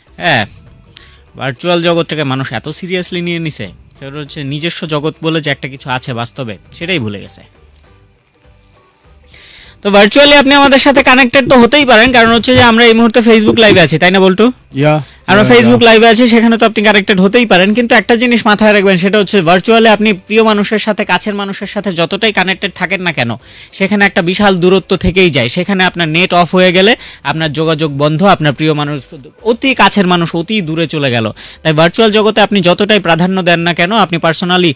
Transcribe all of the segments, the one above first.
হ্যাঁ, ভার্চুয়াল জগৎটাকে মানুষ এত সিরিয়াসলি নিয়ে নিছে, সেটা হচ্ছে নিজস্ব জগৎ বলে যে একটা কিছু আছে বাস্তবে, সেটাই ভুলে গেছে। তো ভার্চুয়ালি আপনি আমাদের সাথে কানেক্টেড তো হতেই পারেন, কারণ হচ্ছে যে আমরা এই মুহূর্তে ফেসবুক লাইভে আছি, তাই না বলটু? আমরা ফেসবুক লাইভে আছি, সেখানে তো আপনি কানেক্টেড হতেই পারেন। কিন্তু একটা জিনিস মাথায় রাখবেন, সেটা হচ্ছে ভার্চুয়ালি আপনি প্রিয় মানুষের সাথে, কাছের মানুষের সাথে যতটাই কানেক্টেড থাকেন না কেন, সেখানে একটা বিশাল দূরত্ব থেকেই যায়। সেখানে আপনার নেট অফ হয়ে গেলে আপনার যোগাযোগ বন্ধ, আপনার প্রিয় মানুষ, অতি কাছের মানুষ অতি দূরে চলে গেল। তাই ভার্চুয়াল জগতে আপনি যতটাই প্রাধান্য দেন না কেন, আপনি পার্সোনালি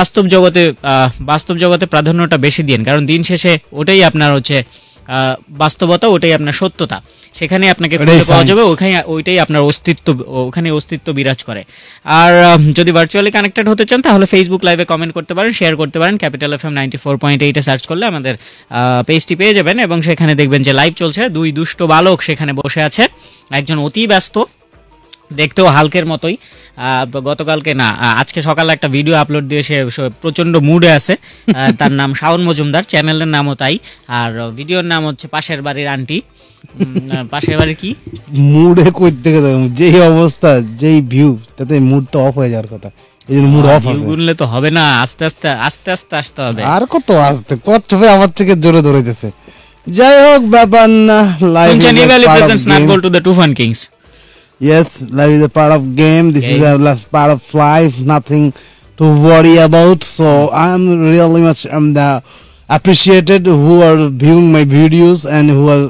বাস্তব জগতে প্রাধান্যটা বেশি দিন, কারণ দিন শেষে ওটাই আপনার হচ্ছে বাস্তবতা, ওটাই আপনার সত্যতা। সেখানে আপনাকে খুঁজে পাওয়া যাবে, ওইটাই আপনার অস্তিত্ব, ওখানে অস্তিত্ব বিরাজ করে। আর যদি ভার্চুয়ালি কানেক্টেড হতে চান, তাহলে ফেসবুক লাইভে কমেন্ট করতে পারেন, শেয়ার করতে পারেন। ক্যাপিটাল FM 94.8 সার্চ করলে আমাদের পেজটি পেয়ে যাবেন, এবং সেখানে দেখবেন যে লাইভ চলছে। দুই দুষ্ট বালক সেখানে বসে আছে, একজন অতি ব্যস্ত, দেখতেও হালকের মতোই। গতকালকে না, আজকে সকালে একটা ভিডিও আপলোড দিয়ে সে প্রচন্ড মুডে আছে। তার নাম শাওন মজুমদার, চ্যানেলের নামও তাই, আর ভিডিওর নাম হচ্ছে পাশের বাড়ির আন্টি। পাশের বাড়ি কি মুডে কই থেকে, যেই অবস্থা, যেই ভিউ, তাতে মুড তো অফ হয়ে যাওয়ার কথা। এই জন্য মুড অফ আছে, গুনলে তো হবে না, আস্তে আস্তে আসতে হবে। আর কত আসতে কত হবে, আমার থেকে জোরে ধরেছে। যাই হোক, ব্যাপার না। Life is not go to the Two Fun Kings. Yes, life is a part of game. This is a last part of life. Nothing to worry about. So I'm really much appreciated who are viewing my videos and who are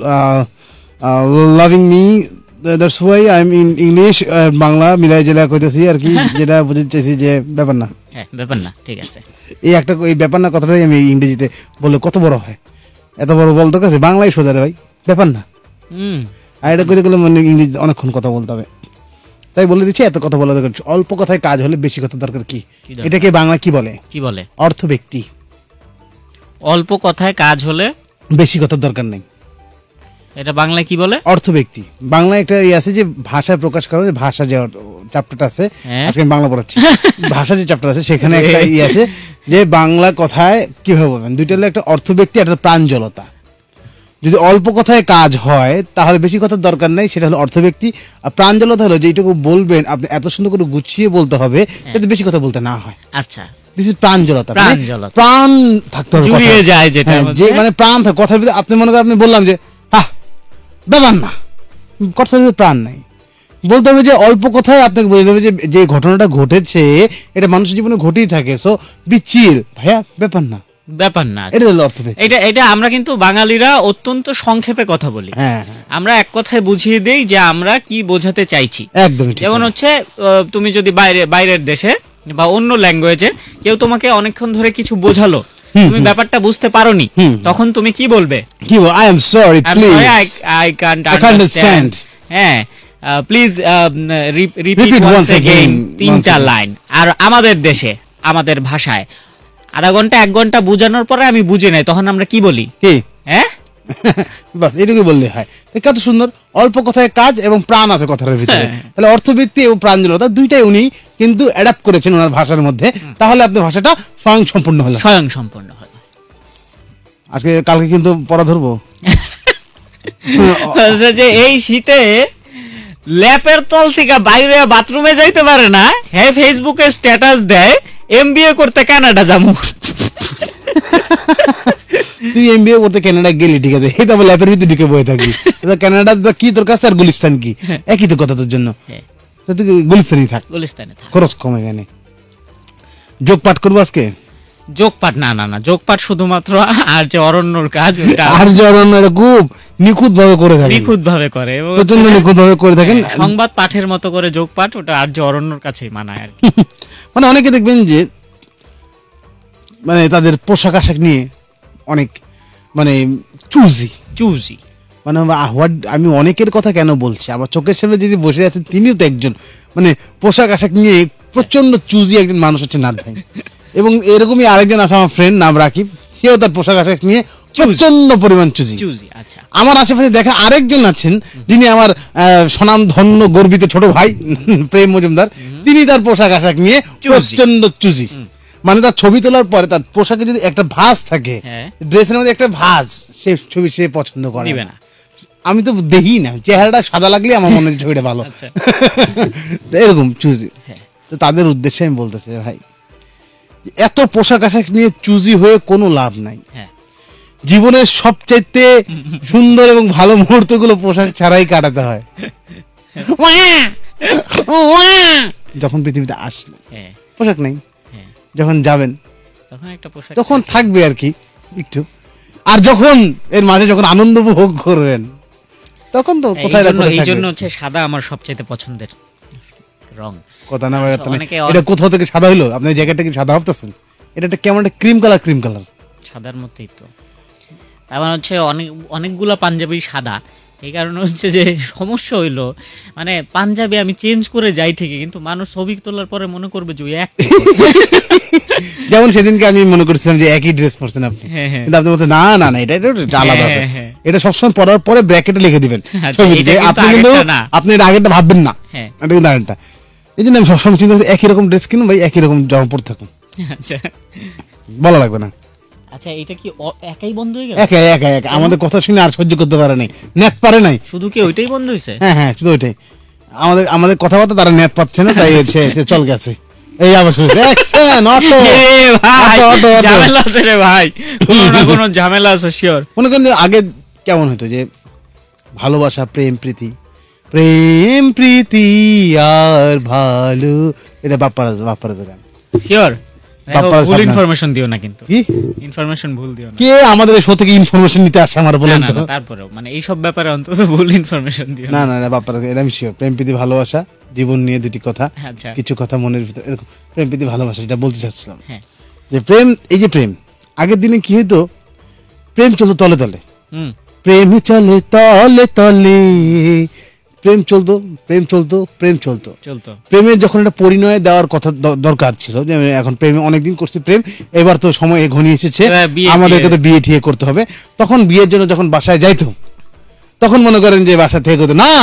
loving me. That's why I'm in English, Bangla মিলাই জেলা কইতেছি আর কি, যেটা বুঝতে চাইছি যে ব্যাপার না। হ্যাঁ, ব্যাপার না, ঠিক আছে। এই ব্যাপার না কথাটাই আমি ইংরেজিতে বললে কত বড় হয়, এত বড় বলতে কাছে বাংলায় সোজা রে ভাই, ব্যাপার না। আর এটা কইতে গেলে মানে ইংরেজি অনেকক্ষণ কথা বলতে হবে, তাই বলে দিচ্ছি এত কথা বলা দরকার। অল্প কথায় কাজ হলে বেশি কথা দরকার। কি এটাকে বাংলা কি বলে? অর্থ ব্যক্তি। অল্প কথায় কাজ হলে বেশি কথা দরকার নেই, এটা বাংলায় কি বলে? অর্থ ব্যক্তি। বাংলা একটা আছে যে ভাষায় প্রকাশ করা, যে ভাষা যে চ্যাপ্টারটা আছে, আজকে আমি বাংলা পড়াচ্ছি, ভাষা যে চ্যাপ্টার আছে সেখানে একটা আছে যে বাংলা কথায় কিভাবে বলবেন। দুইটা হলো একটা অর্থ ব্যক্তি, একটা প্রাঞ্জলতা। যদি অল্প কথায় কাজ হয় তাহলে বেশি কথার দরকার নেই, সেটা হলো অর্থ ব্যক্তি। আর প্রাঞ্জলতা হলো যেটুকু বলবেন আপনি এত সুন্দর করে গুছিয়ে বলতে হবে যাতে বেশি কথা বলতে না হয়। আচ্ছা, দিস ইজ প্রাঞ্জলতা। প্রাণ থাকতে হবে, জুড়িয়ে যায় যেটা, যে মানে প্রাণ থাকে কথার ভিতরে। আপনি মনে করেন আপনি বললাম যে ব্যাপার না, কথার ভিতরে প্রাণ নাই। বলতে হবে যে অল্প কথায় আপনাকে বলতে হবে যে ঘটনাটা ঘটেছে এটা মানুষের জীবনে ঘটেই থাকে, সো বি চিল ভাইয়া, ব্যাপার না। এটা হলো অর্থ। এটা আমরা কিন্তু বাঙালিরা অত্যন্ত সংক্ষেপে কথা বলি। আমরা এক কথায় বুঝিয়ে দেই যে আমরা কি বোঝাতে চাইছি। একদমই ঠিক। যেমন হচ্ছে তুমি যদি বাইরের দেশে বা অন্য ল্যাঙ্গুয়েজে কেউ তোমাকে অনেকক্ষণ ধরে কিছু বোঝালো, তুমি ব্যাপারটা বুঝতে পারোনি, তখন তুমি কি বলবে? I am sorry, please, I can't understand. হ্যাঁ, please repeat once again, 3-4 line. আর আমাদের দেশে, আমাদের ভাষায় আধা ঘন্টা 1 ঘন্টা বোঝানোর পরে আমি বুঝে নাই, তখন আমরা কি বলি? হ্যাঁ, বাস এটুকু বললে হয়। কত সুন্দর, অল্প কথায় কাজ এবং প্রাণ আছে কথার ভিতরে। তাহলে অর্থবৃত্তি এবং প্রাঞ্জলতা দুইটাই উনি কিন্তু অ্যাডাপ্ট করেছেন ওনার ভাষার মধ্যে। তাহলে আপনার ভাষাটা স্বয়ংসম্পূর্ণ হলো। আজকে কালকে কিন্তু পড়া ধরবো যে এই শীতে ল্যাপের তল থেকে বাইরে বাথরুমে যাইতে পারে না, হ্যাঁ ফেসবুকে স্ট্যাটাস দেয় এমবিএ করতে কানাডা যাবো। তুই এমবিএ করতে কানাডা গেলি, ঠিক আছে, এই তো ল্যাপের ভিতরে ঢুকে বয়ে থাকবি। কানাডা কি তোর কাছে, আর গুলিস্তান কি একই তো কথা তোর জন্য। তুই গুলিস্তানই থাক, খরচ কম। এখানে যোগ পাঠ করবো আজকে। যোগপাঠ না, যোগপাঠ শুধুমাত্র আর যে অরণ্যর কাজ, আর যে অরণ্য খুব নিখুঁত ভাবে করে থাকে, প্রচন্ড নিখুঁত ভাবে করে থাকেন। সংবাদ পাঠের মতো করে যোগপাঠ, ওটা আর যে অরণ্যর কাছেই মানায় আর কি। মানে অনেকে দেখবেন যে মানে তাদের পোশাক আশাক নিয়ে অনেক মানে চুজি মানে আমি অনেকের কথা কেন বলছি, আমার চোখের সামনে যিনি বসে আছেন তিনিও তো একজন মানে পোশাক আশাক নিয়ে প্রচন্ড চুজি একজন মানুষ হচ্ছে নাট ভাই। এবং এরকমই আরেকজন আছে আমার ফ্রেন্ড, নাম রাকিব, সেও তার পোশাক আশাক নিয়ে প্রচন্ড পরিমাণ চুজি। আমার আশেপাশে দেখা আরেকজন আছেন যিনি আমার স্বনামধন্য গর্বিত ছোট ভাই প্রেম মজুমদার, তিনি তার পোশাক আশাক নিয়ে প্রচন্ড চুজি। মানে তার ছবি তোলার পরে তার পোশাকে যদি একটা ভাঁজ থাকে, ড্রেসের মধ্যে একটা ভাঁজ, সে ছবি সে পছন্দ করে না। আমি তো দেখি না, চেহারাটা সাদা লাগলে আমার মনে হয় ছবিটা ভালো, এরকম চুজি। তো তাদের উদ্দেশ্যে আমি বলতেছি ভাই, এত পোশাক আশাক নিয়ে চুজি হয়ে কোনো লাভ নাই। জীবনের সবচাইতে সুন্দর এবং ভালো মুহূর্তগুলো পোশাক ছাড়াই কাটাতে হয়। যখন পৃথিবীতে আসলে পোশাক নাই, যখন যাবেন তখন থাকবে আর কি একটু, আর যখন এর মাঝে যখন আনন্দ উপভোগ করবেন তখন তো কোথায় রাখবেন। এই জন্য হচ্ছে সাদা আমার সবচেয়ে পছন্দের রং। কথা না ভাই, এটা কোথাও থেকে সাদা হইলো? আপনি জ্যাকেটটা কি সাদা ভাবতেছেন? এটা একটা কেমন একটা ক্রিম কালার সাদার মতোই তো। আমার হচ্ছে অনেকগুলা পাঞ্জাবি সাদা, এই কারণে হচ্ছে যে সমস্যা হইলো, মানে পাঞ্জাবি আমি চেঞ্জ করে যাই ঠিকই, কিন্তু মানুষ ছবি তোলার পরে মনে করবে যে এক। যেমন সেদিনকে আমি মনে করছিলাম যে একই ড্রেস পরছেন আপনি, কিন্তু আপনি বলছেন না না না এটা আলাদা আছে, এটা সবসময় পরার পরে ব্র্যাকেটে লিখে দিবেন ছবিতে, আপনি কিন্তু আপনি এটা আগেরটা ভাববেন না, এটা কিন্তু আরেকটা। এই জন্য আমি সবসময় চিন্তা করি একই রকম ড্রেস কিনুন ভাই, একই রকম জামা পরে থাকুন, আচ্ছা বলা লাগবে না। আচ্ছা এটা কি একাই বন্ধ হয়ে গেল? একা আমাদের কথা শুনে আর সহ্য করতে পারে নাই, নেট পারে নাই। শুধু কি ওইটাই বন্ধ হয়েছে? হ্যাঁ শুধু ওইটাই, আমাদের কথাবার্তা তারা নেট পাচ্ছে না, তাই চল গেছে। এই আবার দেখছেন অটো, ঝামেলা আছে রে ভাই, কোনো না কোনো ঝামেলা আছে শিওর। মনে করেন আগে কেমন হতো যে ভালোবাসা, প্রেম প্রীতি আর ভালো, এটা বাপ্পারাজ গান শিওর। ভুল ইনফরমেশন দিও না, কিন্তু ইনফরমেশন ভুল দিও না। কে আমাদের শো থেকে ইনফরমেশন নিতে আসে আমার বলেন তো? তারপরেও মানে এই সব ব্যাপারে অন্তত ভুল ইনফরমেশন দিও না। না বাপ্পারাজ, এটা আমি শিওর। প্রেম প্রীতি ভালোবাসা, জীবন নিয়ে দুটি কথা, কিছু কথা মনের ভিতরে, এরকম প্রেম প্রীতি ভালোবাসা, এটা বলতে চাচ্ছিলাম। যে প্রেম, এই যে প্রেম, আগের দিনে কি হতো, প্রেম চলতো তলে তলে, প্রেম চলে তলে তলে, প্রেম চলতো। প্রেমের যখন একটা পরিণয় দেওয়ার কথা দরকার ছিল, যে এখন প্রেমে অনেকদিন করছি প্রেম, এবার তো সময় ঘনিয়ে এসেছে, আমাদেরকে তো বিয়ে ঠিয়ে করতে হবে। তখন বিয়ের জন্য যখন বাসায় যাইতো, তখন মনে করেন যে বাসা থেকে হতো না,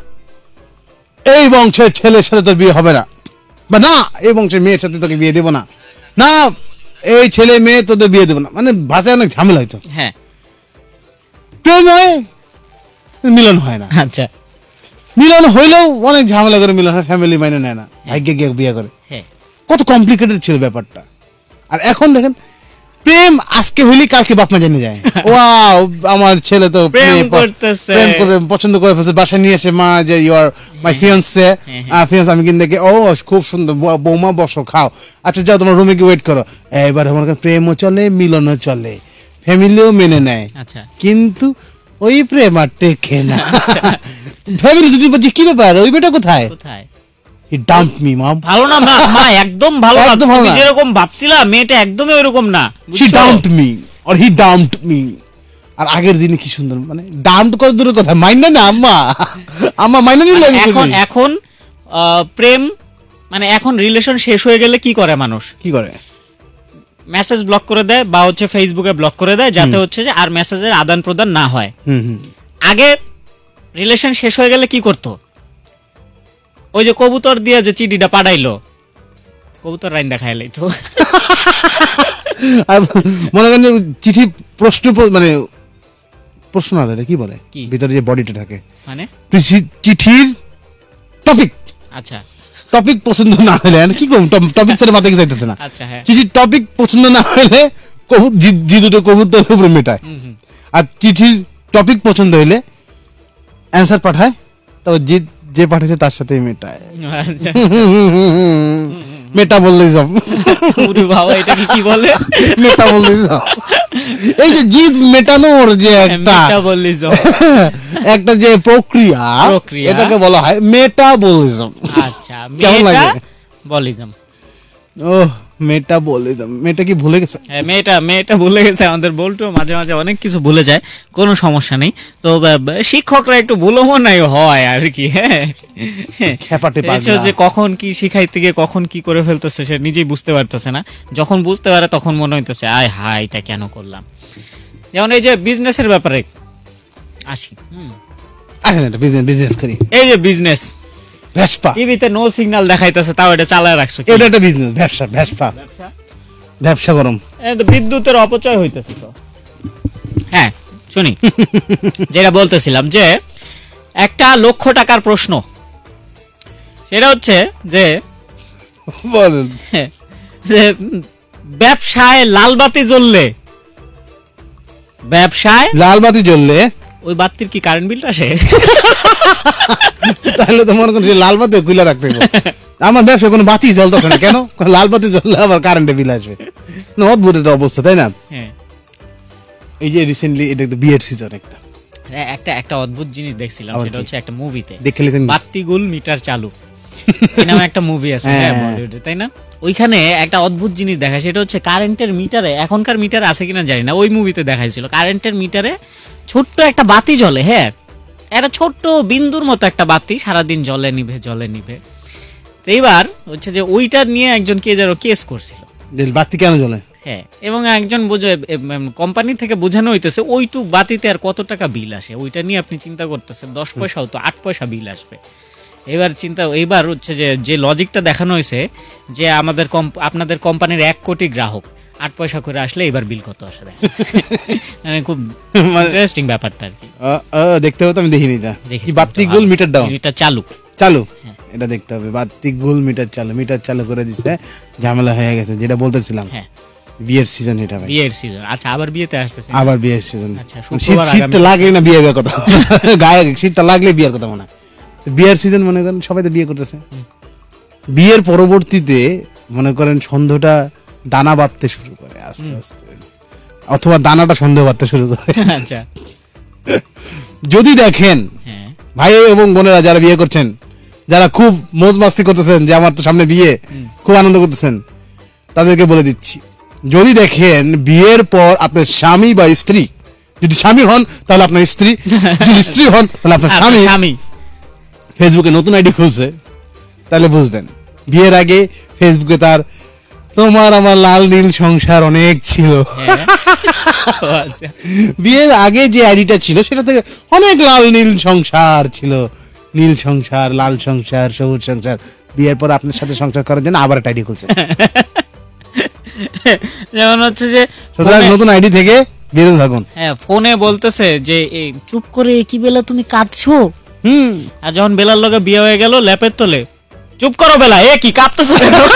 এই বংশের ছেলের সাথে তোর বিয়ে হবে না, বা না এই বংশের মেয়ের সাথে তোকে বিয়ে দেবো না, না এই ছেলে মেয়ে তোদের বিয়ে দেবো না, মানে ভাষায় অনেক ঝামেলা হইতো। হ্যাঁ, প্রেম হয়, মিলন হয় না। আচ্ছা, মিলন হইলেও অনেক ঝামেলা করে মিলন হয়, ফ্যামিলি মাইনে নেয় না, ভাগ্যে গিয়ে বিয়ে করে। কত কমপ্লিকেটেড ছিল ব্যাপারটা। আর এখন দেখেন, প্রেম আজকে হইলে কালকে বাপ মা জেনে যায়, ওয়াও আমার ছেলে তো প্রেম করতে পছন্দ করে ফেলছে, বাসায় নিয়ে এসে মা যে ইউ আর মাই ফিয়ান্সে, আমি কিন্তু দেখি ও খুব সুন্দর, বৌমা বসো খাও, আচ্ছা যাও তোমার রুমে গিয়ে ওয়েট করো। এবার আমার প্রেমও চলে, মিলনও চলে, ফ্যামিলিও মেনে নেয়। আচ্ছা, কিন্তু ওই প্রেম আর টেকে না। ফ্যামিলি যদি বলছি কি ব্যাপার, ওই মেয়েটা কোথায়? He dumped me, mom. ভালো না মা, একদম ভালো না। তুমি যেরকম ভাবছিলা মেয়েটা একদমই ওইরকম না। She dumped me or he dumped me. আর আগের দিনে কি সুন্দর, মানে ডাম্প কত দূরের কথা, মাইন্ড না আম্মা মাইন্ড নিলে। এখন প্রেম মানে এখন রিলেশন শেষ হয়ে গেলে কি করে মানুষ? কি করে? মেসেজ ব্লক করে দেয়, বা হচ্ছে ফেসবুকে ব্লক করে দেয়, যাতে হচ্ছে যে আর মেসেজের আদান প্রদান না হয়। আগে রিলেশন শেষ হয়ে গেলে কি করতো? ওই যে কবুতর দিয়ে যে চিঠিটা পাঠাইলো, কবুতর রাইন দেখাইলাই তো। মনে করেন চিঠি প্রশ্ন, মানে প্রশ্ন না, কি বলে ভিতরে যে বডিটা থাকে, মানে চিঠির টপিক। আচ্ছা, টপিক পছন্দ না হলে কি করব, টপিক ছেড়ে মাথায় যাইতেছে না। আচ্ছা, হ্যাঁ, চিঠির টপিক পছন্দ না হলে জি দুটো কবুতরের উপরে মেটায়, আর চিঠির টপিক পছন্দ হইলে অ্যান্সার পাঠায়, তবে যে পাঠিয়েছে তার সাথে মেটায়। মেটাবলিজম। ওরে বাবা, এটা কি বলে? মেটাবলিজম। এই যে জিদ মেটানোর যে মেটাবলিজম, একটা যে প্রক্রিয়া, এটাকে বলা হয় মেটাবলিজম। আচ্ছা, মেটাবলিজম। ওহ, মেটাবলিজম। মেটা কি ভুলে গেছে? হ্যাঁ, মেটা ভুলে গেছে। আমাদের বলতো মাঝে মাঝে অনেক কিছু ভুলে যায়, কোনো সমস্যা নেই। তো শিক্ষকরা একটু ভুলো মনে হয় আর কি। হ্যাঁ, যে কখন কি শিখাইতে গিয়ে কখন কি করে ফেলতেছে সে নিজেই বুঝতে পারতেছে না। যখন বুঝতে পারে তখন মনে হইতেছে আয় হায়, এটা কেন করলাম। যেমন এই যে বিজনেসের ব্যাপারে আসি, বিজনেস করি, এই যে বিজনেস, ভেসপা টিভিতে নো সিগন্যাল দেখাইতেছে, তাও এটা চালায় রাখছো। এটা একটা বিজনেস, ব্যবসা গরম। বিদ্যুতের অপচয় হইতেছে তো। হ্যাঁ, শুনি যেটা বলতেছিলাম যে একটা লক্ষ টাকার প্রশ্ন, সেটা হচ্ছে যে বলেন যে ব্যবসায় লালবাতি জ্বললে ওই বাতির কি কারেন্ট বিল আসে? তাহলে তো মনে করেন লাল বাতি খুলে রাখতে হবে। আমার ব্যবসায় কোনো বাতি জ্বলতেছে না, কেন? লাল বাতি জ্বললে আবার কারেন্টের বিল আসবে। না, অদ্ভুত একটা অবস্থা, তাই না? এই যে রিসেন্টলি এটা বিয়ের সিজন একটা অদ্ভুত জিনিস দেখছিলাম, সেটা হচ্ছে একটা মুভিতে দেখলেন বাতিগুল মিটার চালু নামে একটা মুভি আছে বলিউডে, তাই না? ওইখানে একটা অদ্ভুত জিনিস দেখায়, সেটা হচ্ছে কারেন্টের মিটারে, এখনকার মিটার আছে কিনা জানি না, ওই মুভিতে দেখাইছিল কারেন্টের মিটারে ছোট্ট একটা বাতি জ্বলে। হ্যাঁ, একটা ছোট্ট বিন্দুর মতো একটা বাতি সারাদিন জ্বলে নিভে। এইবার হচ্ছে যে ওইটা নিয়ে একজন কে যেন কেস করছিল, বাতি কেন জ্বলে। হ্যাঁ, এবং একজন কোম্পানি থেকে বোঝানো হইতেছে ওইটুক বাতিতে আর কত টাকা বিল আসে, ওইটা নিয়ে আপনি চিন্তা করতেছেন 10 পয়সাও তো 8 পয়সা বিল আসবে। এইবার হচ্ছে যে লজিকটা দেখানো হয়েছে যে আপনাদের কোম্পানির 1 কোটি গ্রাহক 8 পয়সা করে আসলে এবার বিল কত আসে, মানে খুব ইন্টারেস্টিং ব্যাপারটা আর কি। দেখতে হবে, আমি দেখিনি এটা। কি বাতিগুল মিটার ডাউন, এটা চালু এটা দেখতে হবে। বাতিগুল মিটার চালু করে দিছে, ঝামেলা হয়ে গেছে। যেটা বলতেছিলাম, হ্যাঁ, বিয়ের সিজন এটা ভাই, বিয়ের সিজন। আচ্ছা, আবার বিয়েতে আসতেছে, আবার বিয়ের সিজন। আচ্ছা, শীতটা লাগলে না বিয়ের কথা, গায়ে শীতটা লাগলে বিয়ের কথা মনে হয়। বিয়ের সিজন মনে করেন সবাই তো বিয়ে করতেছে, বিয়ের পরবর্তীতে মনে করেন সন্দেহটা দানা বাঁধতে শুরু করে আস্তে আস্তে, অথবা দানাটা সন্দেহ বাঁধতে শুরু করে। আচ্ছা, যদি দেখেন ভাই এবং বোনেরা যারা বিয়ে করছেন, যারা খুব মৌজ মাস্তি করতেছেন যে আমার তো সামনে বিয়ে, খুব আনন্দ করতেছেন, তাদেরকে বলে দিচ্ছি, যদি দেখেন বিয়ের পর আপনার স্বামী বা স্ত্রী, যদি স্বামী হন তাহলে আপনার স্ত্রী, যদি স্ত্রী হন তাহলে আপনার স্বামী ফেসবুকে নতুন আইডি খুলছে, তাহলে বুঝবেন বিয়ের আগে ফেসবুকে তার তোমার আমার লাল নীল সংসার অনেক ছিল। বিয়ের আগে যে আইডিটা ছিল সেটা থেকে অনেক লাল নীল সংসার ছিল, নীল সংসার, লাল সংসার, সবুজ সংসার। বিয়ের পর আপনার সাথে সংসার করার জন্য আবার একটা আইডি খুলছে, যেমন হচ্ছে যে নতুন আইডি থেকে বিরত থাকুন। হ্যাঁ, ফোনে বলতেছে যে চুপ করে কি বেলা তুমি কাঁদছো, আর যখন বেলার লগে বিয়ে হয়ে গেল ল্যাপের তলে, চুপ করো বেলা, এ কি কাঁদতেছো?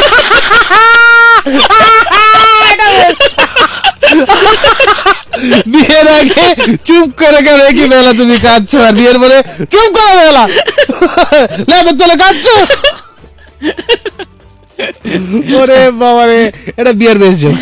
বিয়ের আগে চুপ করে কেন কি বেলা তুমি কাঁদছো, আর বিয়ের পরে চুপ করো বেলা, ল্যাপের তলে কাঁদছো। ওরে বাবা রে, এটা বিয়ের বেশ যোগ।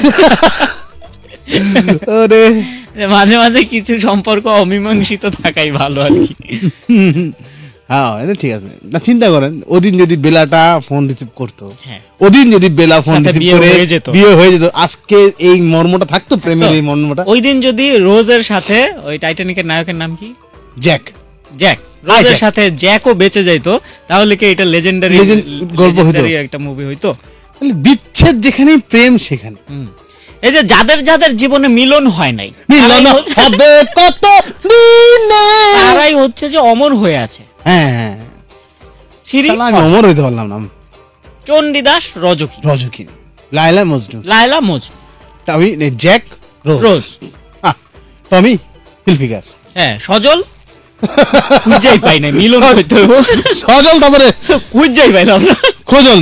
ওরে, মাঝে মাঝে কিছু সম্পর্ক অমীমাংসিত থাকাই ভালো আর কি। হ্যাঁ, এটা ঠিক আছে। না, চিন্তা করেন ওদিন যদি বেলাটা ফোন রিসিভ করতো, ওদিন যদি বেলা ফোন রিসিভ করে বিয়ে হয়ে যেত, আজকে এই মর্মটা থাকতো, প্রেমের এই মর্মটা। ওই দিন যদি রোজের সাথে ওই টাইটানিকের নায়কের নাম কি, জ্যাক, রোজের সাথে জ্যাকও বেঁচে যাইতো, তাহলে কি এটা লেজেন্ডারি গল্প হতো, একটা মুভি হইতো। বিচ্ছেদ যেখানে প্রেম সেখানে। এই যে যাদের জীবনে মিলন হয় নাই, মিলন হবে কত দিনে, তারাই হচ্ছে যে অমর হয়ে আছে। হ্যাঁ, আমি অমর হইতে পারলাম না। Chandidas Rajaki, Laila Majnu, Tommy Jack Rose, Tommy Hilfiger, হ্যাঁ, সজল খুঁজেই পাই না, মিলন হইতে সজল, তারপরে খুঁজেই পাইলাম না, খোঁজল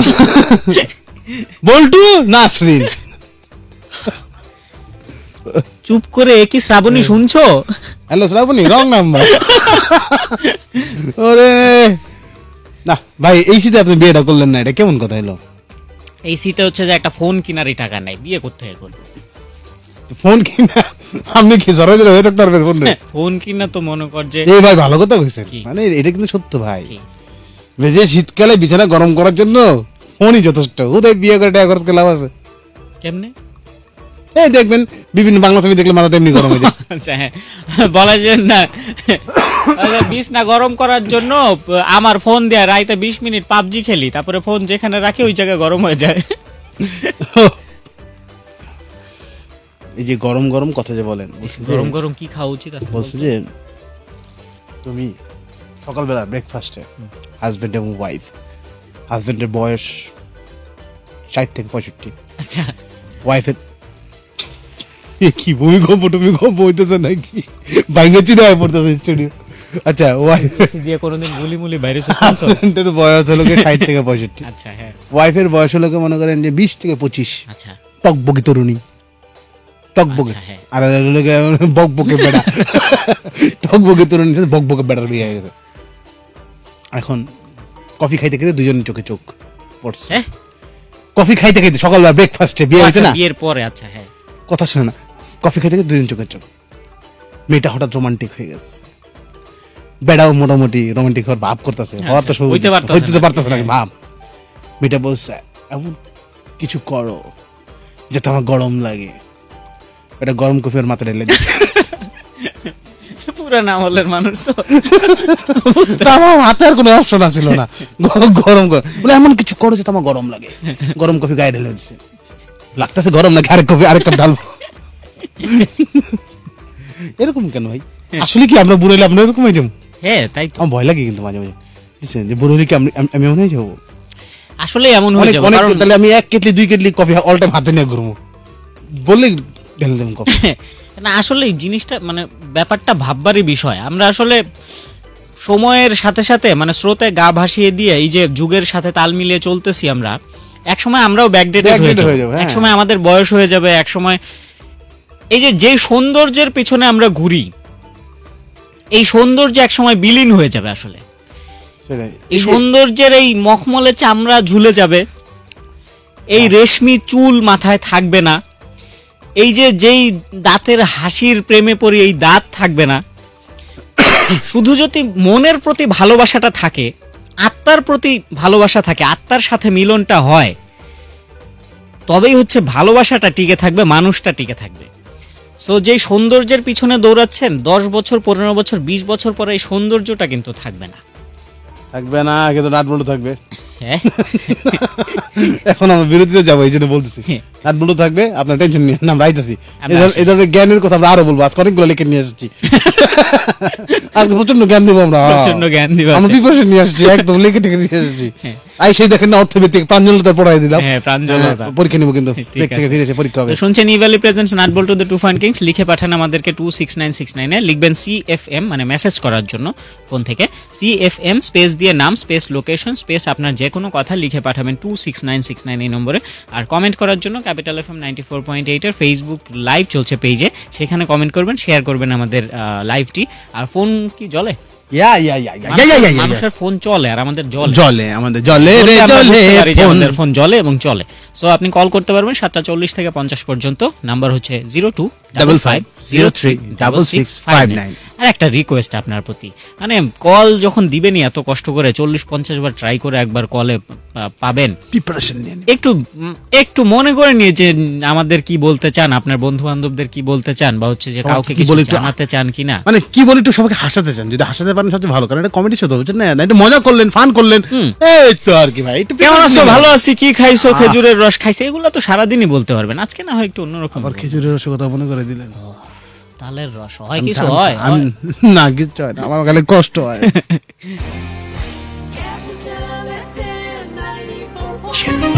বল্টু নাসরিন। চুপ করে কি শ্রাবণী শুনছো? Hello Shrabani, wrong number. ওরে না ভাই, এই শীতে আপনি বিয়েটা করলেন না, এটা কেমন কথা হলো? এই শীতে হচ্ছে যে একটা ফোন কেনারই টাকা নাই, বিয়ে করতে হবে। ফোন কিনা আপনি কি জড়ে হয়ে থাকতে পারবেন? ফোন কিনা তো মনে কর যে, এই ভাই ভালো কথা কইছেন, মানে এটা কিন্তু সত্য ভাই, যে শীতকালে বিছানা গরম করার জন্য ফোনই যথেষ্ট। ওদের বিয়ে করে টাকা খরচ করে লাভ আছে কেমনে? এই দেখবেন বিভিন্ন বাংলা ছবি দেখলে মাথা তেমনি গরম হয়ে যায়। আচ্ছা, হ্যাঁ, বলা যায় না বিছনা গরম করার জন্য আমার ফোন দেয়া রাইতে 20 মিনিট পাবজি খেলি, তারপরে ফোন যেখানে রাখি ওই জায়গায় গরম হয়ে যায়। এই যে গরম গরম কথা যে বলেন, গরম গরম কি খাওয়া উচিত আছে? বলছে যে তুমি সকালবেলা ব্রেকফাস্টে হাজবেন্ড এবং ওয়াইফ, হাজবেন্ডের বয়স 60 থেকে 65, আচ্ছা, ওয়াইফের কি ভূমিকম্প হইতেছে নাকি, ভাঙ্গে চুরি হয়ে পড়তেছে স্টুডিও। আচ্ছা, দিয়ে কোনোদিন গুলি ভাইরাস বয়স হলো 60 থেকে 65। আচ্ছা হ্যাঁ। ওয়াইফের বয়স হলো মনে করেন যে 20 থেকে 25। আচ্ছা, টকবকি তরুণী, টকবকে, আর বকবকে বেড়া, টকবকে তরুণী বকবকে বেড়ার বিয়ে হয়ে গেছে। এখন কফি খাইতে খাইতে দুজনের চোখে চোখ পড়ছে। কফি খাইতে খাইতে সকালবেলা ব্রেকফাস্টে, বিয়ে হয়েছে না, বিয়ের পরে। আচ্ছা হ্যাঁ, কথা শোনে না, কফি খাইতে খাইতে দুজন চোখে চোখ। মেয়েটা হঠাৎ রোমান্টিক হয়ে গেছে, বেড়াও মোটামুটি রোমান্টিক হওয়ার ভাব করতেছে, হওয়ার তো হইতে পারতেছে না ভাব। মেয়েটা বলছে এমন কিছু করো যাতে আমার গরম লাগে। এটা গরম কফি আর মাথায় ঢেলে দিচ্ছে। পুরা না হলের মানুষ তো আমার হাতে আর কোনো অপশন ছিল না, গরম বলে এমন কিছু করো যাতে আমার গরম লাগে। গরম কফি গায়ে ঢেলে দিচ্ছে, লাগতেছে গরম লাগে, আরেক কাপ ঢালবো। এরকম কেন ভাই? আসলে কি আমরা বুড়ো হইলে আমরা এরকম হয়ে যাবো? হ্যাঁ তাই তো, আমার ভয় লাগে কিন্তু মাঝে মাঝে যে বুড়ো হইলে কি আমি এমন হয়ে যাবো। আসলে এমন হয়ে যাবে, তাহলে আমি 1 কেটলি 2 কেটলি কফি অল টাইম হাতে নিয়ে ঘুরবো, বললে ঢেলে দেবো কফি। না আসলে জিনিসটা মানে ব্যাপারটা ভাববারই বিষয়। আমরা আসলে সময়ের সাথে সাথে মানে স্রোতে গা ভাসিয়ে দিয়ে এই যে যুগের সাথে তাল মিলিয়ে চলতেছি আমরা, এক সময় আমরাও ব্যাকডেটেড হয়ে যাব, এক সময় আমাদের বয়স হয়ে যাবে, এক সময় এই যে সৌন্দর্যের পিছনে আমরা ঘুরি, এই সৌন্দর্য এক সময় বিলীন হয়ে যাবে। আসলে এই সৌন্দর্যের এই মখমলে চামড়া ঝুলে যাবে, এই রেশমি চুল মাথায় থাকবে না, এই যেই দাঁতের হাসির প্রেমে পড়ি এই দাঁত থাকবে না। শুধু যদি মনের প্রতি ভালোবাসাটা থাকে, আত্মার প্রতি ভালোবাসা থাকে, আত্মার সাথে মিলনটা হয়, তবেই হচ্ছে ভালোবাসাটা টিকে থাকবে, মানুষটা টিকে থাকবে। সো যেই সৌন্দর্যের পিছনে দৌড়াচ্ছেন 10 বছর 15 বছর 20 বছর পরে এই সৌন্দর্যটা কিন্তু থাকবে না, কিন্তু নাট বল্টু থাকবে। হ্যাঁ, এখন আমরা বিরতিতে যাবো, এই জন্য বলতেছি নাট বল্টু থাকবে, আপনার টেনশন নিয়ে না, আমরা আইতাছি। এই ধরনের জ্ঞানের কথা আমরা আরো বলবো, আজকে অনেকগুলো লিখে নিয়ে এসেছি। আজকে প্রচন্ড জ্ঞান দিব আমরা, আমরা প্রিপারেশন নিয়ে আসছি, একদম লিখে টেকে নিয়ে এসেছি। আই সেই দেখেন না, অর্থভিত্তিক প্রাঞ্জলতা পড়াই দিলাম, পরীক্ষা নিব কিন্তু থেকে ফিরে এসে পরীক্ষা হবে। শুনছেন Evaly presents Nut Boltu the two fun kings. লিখে পাঠান আমাদেরকে 26969 এ, লিখবেন CFM মানে মেসেজ করার জন্য ফোন থেকে, CFM স্পেস দিয়ে নাম স্পেস লোকেশন স্পেস আপনার যে কোনো কথা লিখে পাঠাবেন 26969 এই নম্বরে। আর কমেন্ট করার জন্য ক্যাপিটাল FM 94.8 এর ফেসবুক লাইভ চলছে পেজে, সেখানে কমেন্ট করবেন, শেয়ার করবেন আমাদের লাইভটি। আর ফোন কি জ্বলে? মানুষের ফোন চলে, আর আমাদের আমাদের ফোন জ্বলে এবং চলে। সো আপনি কল করতে পারবেন 7:40 থেকে 50 পর্যন্ত। নাম্বার হচ্ছে 0255036659। আর একটা রিকোয়েস্ট আপনার প্রতি, মানে কল যখন দিবেনই এত কষ্ট করে 40-50 বার ট্রাই করে একবার কলে পাবেন, প্রিপারেশন নিয়ে একটু মনে করে নিয়ে যে আমাদের কি বলতে চান, আপনার বন্ধু বান্ধবদের কি বলতে চান, বা হচ্ছে যে কাউকে কিছু জানাতে চান কিনা, মানে কি বলি একটু সবাইকে হাসাতে চান, যদি হাসাতে পারেন সবচেয়ে ভালো, কারণ এটা কমেডি শো তো, বুঝছেন না, একটু মজা করলেন, ফান করলেন, এই তো আর কি ভাই। কেমন আছো, ভালো আছি, কি খাইছো, খেজুরের রস খাইছে, এগুলো তো সারাদিনই বলতে পারবেন, আজকে না হয় একটু অন্যরকম। আবার খেজুরের রসের কথা মনে করে দিলেন, তালের রস হয়, কিছু হয় না, কিছু হয় না, আমার খালি কষ্ট হয়।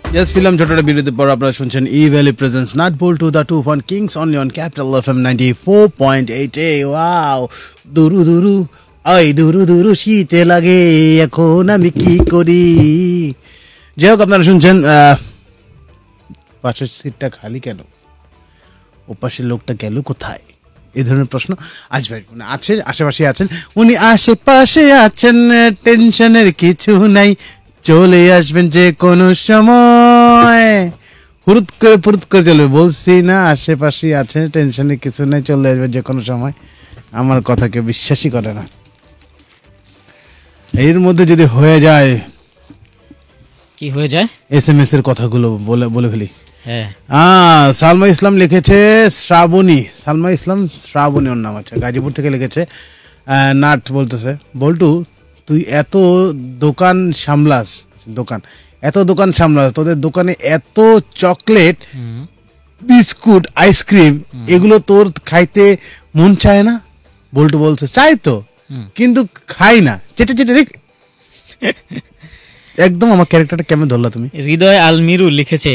Yes, film ছোটটা বিরতির পর আপনারা শুনছেন Evaly presents Nut Bolt to the 2 kings only on Capital FM 94.8 wow দুরু দুরু আই দুরু দুরু শীতে লাগে এখন আমি কি করি। যাই হোক, আপনারা শুনছেন পাশের সিটটা খালি কেন, ও পাশের লোকটা গেল কোথায়, এই ধরনের প্রশ্ন আসবে। আছে আশেপাশে আছেন, উনি আশেপাশে আছেন, টেনশনের কিছু নাই, চলে আসবেন যে কোনো সময়, হুরুত করে চলবে। বলছি না আশেপাশে আছে, টেনশনের কিছু নাই, চলে আসবেন যে কোনো সময়। আমার কথা কেউ বিশ্বাসই করে না। এর মধ্যে যদি হয়ে যায়, কি হয়ে যায়, SMS এর কথাগুলো বলে ফেলি। হ্যাঁ, সালমা ইসলাম লিখেছে শ্রাবণী, সালমা ইসলাম শ্রাবণী ওর নাম আছে, গাজীপুর থেকে লিখেছে। নাট বলতেছে, বল্টু তুই এত দোকান সামলাস, তোদের দোকানে এত চকলেট, বিস্কুট, আইসক্রিম, এগুলো তোর খাইতে মন চায় না? বল্টু বলছে চাই তো, কিন্তু খাই না, চেটে একদম আমার ক্যারেক্টারটা কেমন ধরলা তুমি? হৃদয় আলমিরু লিখেছে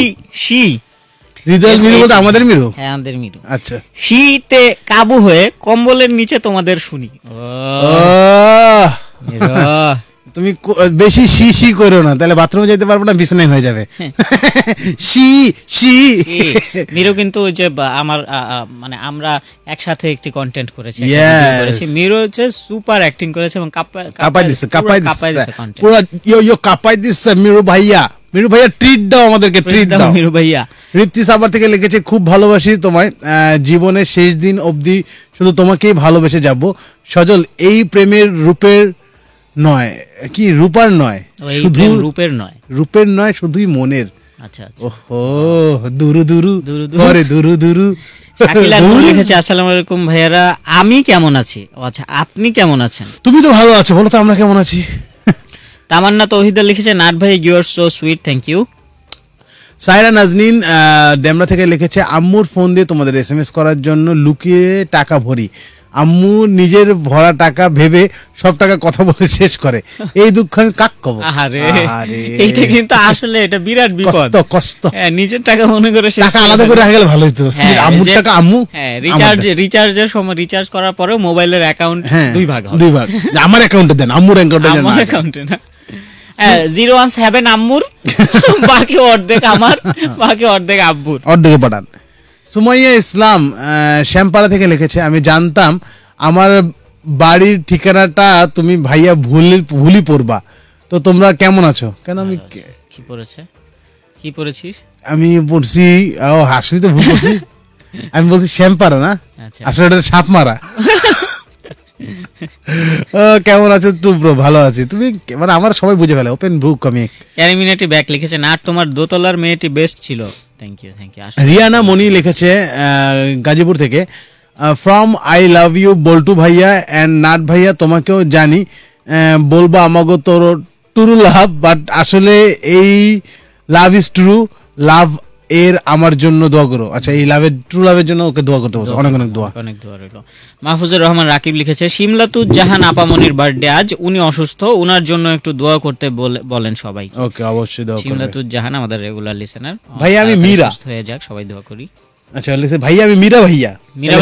হৃদয় মিরু বলতে আমাদের মিরু? হ্যাঁ, আমাদের মিরু। আচ্ছা, শীতে কাবু হয়ে কম্বলের নিচে তোমাদের শুনি। তুমি বেশি শি করো না, তাহলে বাথরুমে যেতে পারবো না, বিছানায় হয়ে যাবে। মিরু কিন্তু ওই যে আমার মানে আমরা একসাথে একটি কন্টেন্ট করেছি, মিরু হচ্ছে সুপার অ্যাক্টিং করেছে এবং কাপাই দিচ্ছে মিরু ভাইয়া ট্রিট দাও আমাদেরকে, ট্রিট দাও মিরু ভাইয়া। ঋত্বিক সাবার থেকে লিখেছে, খুব ভালোবাসি তোমায়, জীবনের শেষ দিন অবধি শুধু তোমাকেই ভালোবেসে যাব। সজল, এই প্রেমের রূপের নয়, কি রূপার নয়, শুধু রূপের নয়, শুধুই মনের। আচ্ছা, ওহো, দুরু দুরু করে দুরু দুরু। শাকিলা লিখেছে, আসসালামু আলাইকুম ভাইয়ারা, আমি কেমন আছি। আচ্ছা, আপনি কেমন আছেন? তুমি তো ভালো আছো, বলো তো আমরা কেমন আছি। তামান্না তৌহিদা লিখেছে, নাট ভাই you are so sweet, thank you. Saira Naznin Demra থেকে লিখেছে, আম্মুর ফোন দিয়ে তোমাদের SMS করার জন্য লুকিয়ে টাকা ভরি, আম্মু নিজের ভরা টাকা ভেবে সব টাকা কথা বলে শেষ করে, এই দুঃখ আমি কাক কব। এইটা কিন্তু আসলে এটা বিরাট বিপদ, কষ্ট। নিজের টাকা মনে করে টাকা আলাদা করে রাখা গেলে ভালো হতো। আম্মুর টাকা আম্মু, রিচার্জের সময় রিচার্জ করার পরেও মোবাইলের অ্যাকাউন্ট দুই ভাগ, আমার অ্যাকাউন্টে দেন, আম্মুর অ্যাকাউন্টে না। 017 আম্মুর, বাকি অর্ধেক আমার, বাকি অর্ধেক আব্বুর, অর্ধেকে পাঠান। সুমাইয়া ইসলাম শ্যামপাড়া থেকে লিখেছে, আমি জানতাম আমার বাড়ির ঠিকানাটা তুমি ভাইয়া ভুলি পড়বা, তো তোমরা কেমন আছো? কেন আমি কি পড়েছিস? আমি পড়ছি, হাসি তো ভুল করছি, আমি বলছি শ্যামপাড়া না, আসলে এটা সাপ মারা। কেমন আছো টুব্রো? ভালো আছি, তুমি? মানে আমার সবাই বুঝে ফেলে, ওপেন বুক। আমি ক্যারিমিনেটি ব্যাক লিখেছে, না তোমার দোতলার মেয়েটি বেস্ট ছিল, থ্যাংক ইউ। রিয়ানা মনি লিখেছে গাজীপুর থেকে, from I love you Boltu ভাইয়া অ্যান্ড নাট ভাইয়া, তোমাকেও জানি, বলবো আমাগো তোর ট্রু লাভ, বাট আসলে এই লাভ ইজ ট্রু লাভ এর আমার জন্য দোয়া করো। আচ্ছা, এই লাভের ট্রু লাভের জন্য ওকে দোয়া করতে বলছো, অনেক অনেক দোয়া রইল। মাহফুজুর রহমান রাকিব লিখেছে, শিমলাতুজ জাহান আপামনির বার্থডে আজ, উনি অসুস্থ, উনার জন্য একটু দোয়া করতে বলেন সবাই। ওকে, অবশ্যই দোয়া করব। শিমলাতুজ জাহান আমাদের রেগুলার লিসেনার। ভাই আমি মীরা, সুস্থ হয়ে যাক, সবাই দোয়া করি। আচ্ছা, লিখেছে ভাইয়া আমি মীরা ভাইয়া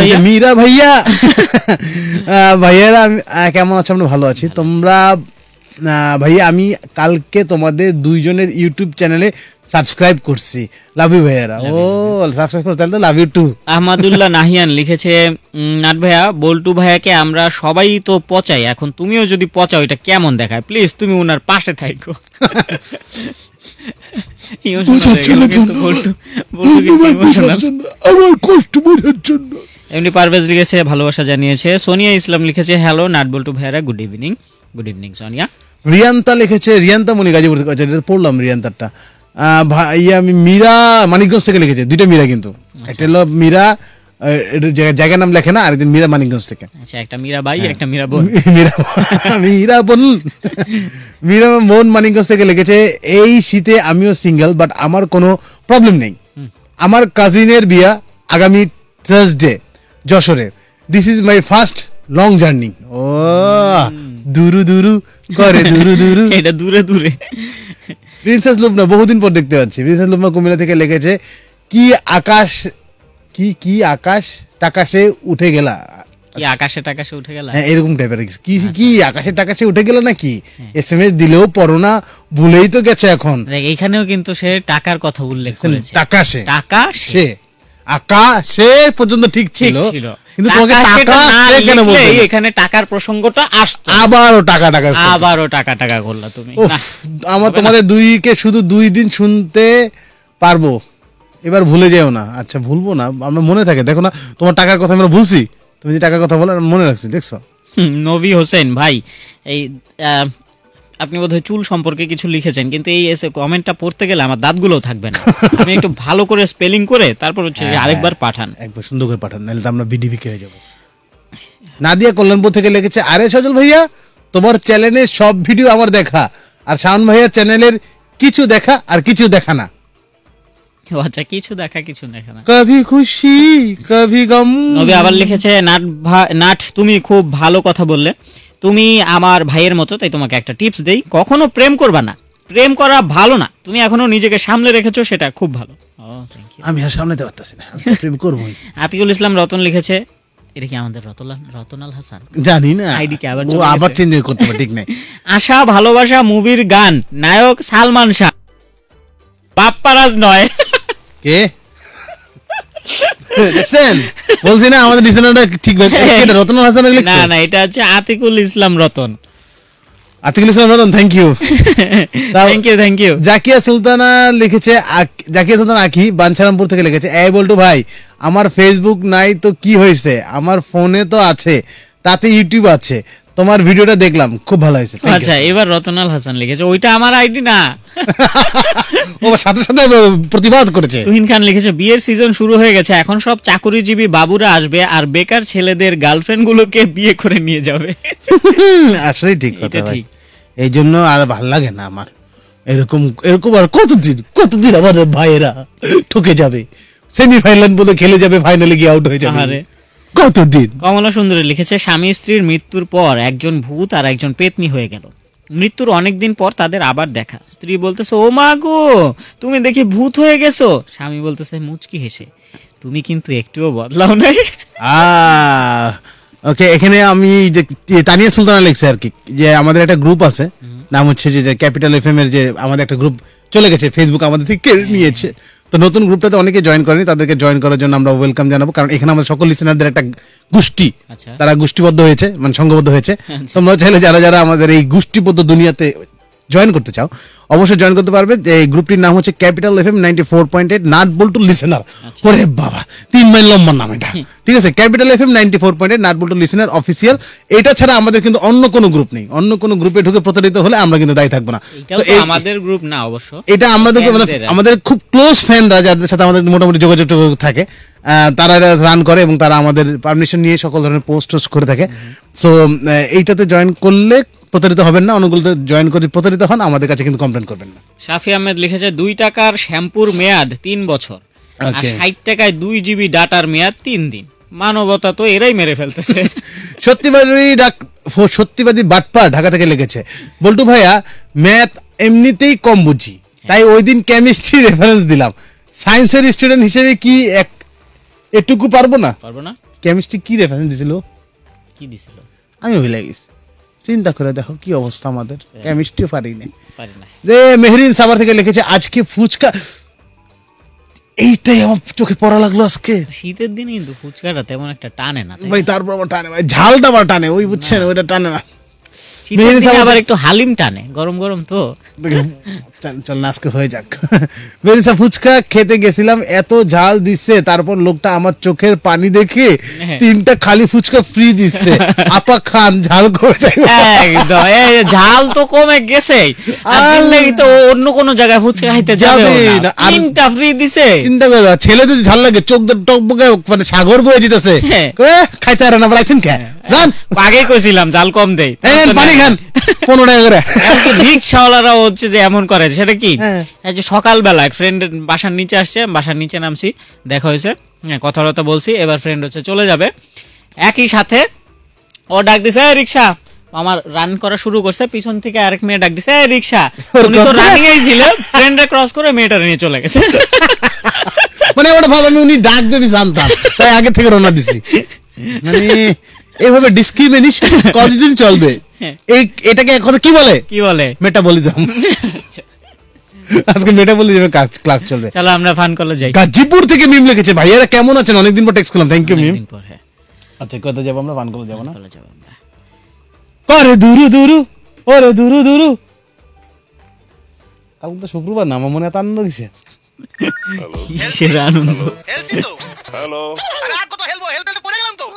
ভাইয়ারা কেমন আছো? আমরা ভালো আছি। তোমরা ভাইয়া, আমি কালকে তোমাদের দুইজনের ইউটিউব চ্যানেলে সাবস্ক্রাইব করছি, লাভ ইউ ভাইয়ারা। ও সাবস্ক্রাইব করতে, তাহলে তো love you too. Ahmadullah Nahiyan লিখেছে, নাট ভাইয়া বল্টু ভাইয়াকে আমরা সবাই তো পচাই, এখন তুমিও যদি পচাও এটা কেমন দেখায়, প্লিজ তুমি ওনার পাশে থাকো। এমনি পারভেজ লিখেছে, ভালোবাসা জানিয়েছে। সোনিয়া ইসলাম লিখেছে, হ্যালো নাট বল্টু ভাইয়ারা, good evening. Good evening Sonia. Riyanta লিখেছে, রিয়ান্তা মনি গাজীপুর থেকে, পড়লাম রিয়ান্তারটা। ভাইয়া আমি মীরা মানিকগঞ্জ থেকে লিখেছে, দুইটা মীরা কিন্তু, একটা হলো মীরা জায়গার নাম লেখে না, আরেকদিন মীরা মানিকগঞ্জ থেকে। আচ্ছা, একটা মীরা ভাই, একটা মীরা বোন। মীরা বোন মানিকগঞ্জ থেকে লিখেছে, এই শীতে আমিও সিঙ্গেল, বাট আমার কোনো প্রবলেম নেই, আমার কাজিনের বিয়া আগামী থার্সডে যশোরে, this is my first long journey. ও দুরু দুরু করে দুরু দুরু, এটা দূরে দূরে। প্রিন্সেস লুবনা বহুদিন পর দেখতে পাচ্ছি। প্রিন্সেস লুবনা কুমিল্লা থেকে লিখেছে কি আকাশ কি আকাশ টাকাশে উঠে গেলা, কি আকাশে টাকাশে উঠে গেলা, হ্যাঁ এরকম টাইপের কি আকাশে টাকাশে উঠে গেল নাকি, এসএমএস দিলেও পড়ো না, ভুলেই তো গেছে এখন। দেখ এইখানেও কিন্তু সে টাকার কথা উল্লেখ করেছে, টাকাশে টাকাশে আকাশে পর্যন্ত ঠিক ছিল, কিন্তু তোমাকে টাকা কেন বলতে এখানে টাকার প্রসঙ্গটা আসতো, আবারও টাকা করলা তুমি। আমার তোমাদের দুইকে শুধু 2 দিন শুনতে পারবো, এবার ভুলে যেও না। আচ্ছা ভুলবো না, আমরা মনে থাকে, দেখো না তোমার টাকার কথা আমরা ভুলছি, তুমি যে টাকার কথা বলে মনে রাখছি, দেখছো। নবী হোসেন ভাই, এই আপনি বোধহয় চুল সম্পর্কে কিছু লিখেছেন, কিন্তু এই কমেন্টটা পড়তে গেলে আমার দাঁতগুলো থাকবে না। আপনি একটু ভালো করে স্পেলিং করে তারপর হচ্ছে আরেকবার পাঠান, একবার সুন্দর করে পাঠান, নাহলে তো আমরা বিডিবিকে হয়ে যাবো। নাদিয়া কল্যাণপুর থেকে লিখেছে, আরে সজল ভাইয়া তোমার চ্যানেলের সব ভিডিও আমার দেখা, আর শাওন ভাইয়া চ্যানেলের কিছু দেখা আর কিছু দেখা না। আচ্ছা কিছু দেখা কিছু দেখা না, কভি খুশি কভি গম। নবী আবার লিখেছে, নাট তুমি খুব ভালো কথা বললে, তুমি আমার ভাইয়ের মতো, তাই তোমাকে একটা টিপস দেই, কখনো প্রেম করবা না, প্রেম করা ভালো না, তুমি এখনো নিজেকে সামলে রেখেছো, সেটা খুব ভালো। আমি আর সামলাতে পারতেছি না, প্রেম করবই। আতিকুল ইসলাম রতন লিখেছে, এটা কি আমাদের রতনাল হাসান, জানি না, আইডি কে আবার চেঞ্জ করতে হবে, ঠিক নাই। আশা ভালোবাসা মুভির গান, নায়ক সালমান শাহ, বাপ্পারাজ নয়। কে দেখছেন, বলছি না আমাদের ডিজাইনারটা ঠিক আছে। রতন হাসান লিখছে, না এটা হচ্ছে Atikul Islam Ratan. Thank you. Thank you. Zakia Sultana লিখেছে, জাকিয়া সুলতানা আখি বাঞ্ছারামপুর থেকে লিখেছে, এই বলটু ভাই আমার ফেসবুক নাই তো কি হয়েছে, আমার ফোনে তো আছে, তাতে ইউটিউব আছে, তোমার ভিডিওটা দেখলাম খুব ভালো হয়েছে। আচ্ছা এবার রতনাল হাসান লিখেছে, ওইটা আমার আইডি না। ও সাথে সাথে প্রতিবাদ করেছে। তুহিন খান লিখেছে, বিয়ের সিজন শুরু হয়ে গেছে, এখন সব চাকরিজীবী বাবুরা আসবে আর বেকার ছেলেদের গার্লফ্রেন্ড গুলোকে বিয়ে করে নিয়ে যাবে। আসলে ঠিক কথা, ঠিক এই জন্য আর ভাল লাগে না আমার এরকম আর কতদিন আমাদের ভাইয়েরা ঠকে যাবে, সেমিফাইনাল বলে খেলে যাবে, ফাইনালে গিয়ে আউট হয়ে যাবে, কতদিন। কমলা সুন্দরী লিখেছে, স্বামী স্ত্রীর মৃত্যুর পর একজন ভূত আর একজন পেতনি হয়ে গেল, মৃত্যুর অনেকদিন পর তাদের আবার দেখা, স্ত্রী বলতেছে ও মা গো তুমি দেখি ভূত হয়ে গেছো, স্বামী বলতেছে মুচকি হেসে তুমি কিন্তু একটুও বদলাও নাই। ওকে, এখানে আমি যে তানিয়া সুলতানা লিখছে আর কি, যে আমাদের একটা গ্রুপ আছে, নাম হচ্ছে যে ক্যাপিটাল এফএম এর, যে আমাদের একটা গ্রুপ চলে গেছে, ফেসবুক আমাদের থেকে কেড়ে নিয়েছে, তো নতুন গ্রুপটাতে অনেকে জয়েন করেনি, তাদেরকে জয়েন করার জন্য আমরা ওয়েলকাম জানাবো, কারণ এখানে আমাদের সকল লিসেনারদের একটা গোষ্ঠী, তারা গোষ্ঠীবদ্ধ হয়েছে, মানে সংঘবদ্ধ হয়েছে। তোমরা চাইলে যারা আমাদের এই গোষ্ঠীবদ্ধ দুনিয়াতে জয়েন করতে চাও অবশ্যই জয়েন করতে পারবে। এই গ্রুপটির নাম হচ্ছে Capital FM 94.8 Nut Boltu listener. ওরে বাবা 3 মাইল লম্বা নাম এটা, ঠিক আছে। Capital FM 94.8 Nut Boltu listener official. এটা ছাড়া আমাদের কিন্তু অন্য কোনো গ্রুপ নেই, অন্য কোনো গ্রুপে ঢুকে প্রতারিত হলে আমরা কিন্তু দায়ী থাকবো না। আমাদের গ্রুপ না অবশ্য, এটা আমাদের খুব ক্লোজ ফ্রেন্ডরা যাদের সাথে আমাদের মোটামুটি যোগাযোগ থাকে, তারা রান করে এবং তারা আমাদের পারমিশন নিয়ে সকল ধরনের পোস্ট করে থাকে। সো এইটাতে জয়েন করলে প্রতারিত হবেন না, অনেকগুলোতে জয়েন করে প্রতারিত হন, আমাদের কাছে কিন্তু কমপ্লেন করবেন না। শাফি আহমেদ লিখেছে 2 টাকার শ্যাম্পুর মেয়াদ 3 বছর, আর 60 টাকায় 2 জিবি ডাটার মেয়াদ 3 দিন। মানবতা তো এরাই মেরে ফেলতেছে। সত্যিবাদী বাটপা ঢাকা থেকে লিখেছে, বল্টু ভাইয়া ম্যাথ এমনিতেই কম বুঝি, তাই ওই দিন কেমিস্ট্রি রেফারেন্স দিলাম, সায়েন্সের স্টুডেন্ট হিসেবে কি এটুকু পারবো না? কেমিস্ট্রি কি রেফারেন্স দিছিল, কি দিছিল আমি ভুলে গেছি, চিন্তা করে দেখো কি অবস্থা আমাদের, কেমিস্ট্রি পারি না। মেহরিন সাভার থেকে লিখেছে আজকে ফুচকা, এইটাই আমার চোখে পড়া লাগলো আজকে। শীতের দিনে কিন্তু ফুচকাটা তেমন একটা টানে না ভাই, তারপর আবার টানে ভাই, ঝালটা আবার টানে, ওই বুঝছেন ওইটা টানে না। আবার একটু হালিম টানে, গরম গরম তো। চল না আজকে হয়ে যাক। মেরিসা ফুচকা খেতে গেছিলাম, এত ঝাল দিচ্ছে, তারপর লোকটা আমার চোখের পানি দেখে 3টা খালি ফুচকা ফ্রি দিচ্ছে, আপা খান ঝাল কমে যাবে। একদম ঝাল তো কমে গেছে, তো অন্য কোন জায়গায় ফুচকা খাইতে যাবে না, 3টা ফ্রি দিছে। চিন্তা করে ছেলে যদি ঝাল লাগে চোখ টকবকে মানে সাগর বয়ে যেতেছে, খাইতে আর না বলাইছেন কে জান, আগেই কইছিলাম ঝাল কম দেই, পানি খান 15 টাকা করে। রিক্সাওয়ালারাও হচ্ছে যে এমন করে, সেটা কি যে সকালবেলা এক ফ্রেন্ড বাসার নিচে আসছে, বাসার নিচে নামছি, দেখা হয়েছে, কথাবার্তা বলছি, এবার ফ্রেন্ড হচ্ছে চলে যাবে, একই সাথে ও ডাক দিছে রিক্সা আমার রান করা শুরু করছে, পিছন থেকে আরেক মেয়ে ডাক দিছে, এই রিকশা। উনি তো রানিং এই ছিল, ফ্রেন্ডরা ক্রস করে মেয়েটা নিয়ে চলে গেছে। মানে ওটা ভাব আমি উনি ডাকবে আমি জানতাম, তাই আগে থেকে রওনা দিছি। মানে এইভাবে ডিসক্রিমিনেশন কতদিন চলবে? এটাকে কথা কি বলে? কি বলে? মেটাবলিজম। আজকে মেটাবলিজমের ক্লাস চলবে। চলো আমরা ফান করলে যাই। গাজীপুর থেকে মিম লিখেছে, ভাইয়ারা কেমন আছেন? অনেকদিন পর টেক্সট করলাম, থ্যাংক ইউ মিম। আচ্ছা কোথায় যাবো আমরা? ফান করলে যাবো না? আরে দুরু দুরু, ওরে দুরু দুরু। কাল তো শুক্রবার না, আমার মনে এত আনন্দ কিসে? কিসের আনন্দ? হ্যালো, আরে আর কত হেলবো, হেলতে পড়ে গেলাম তো।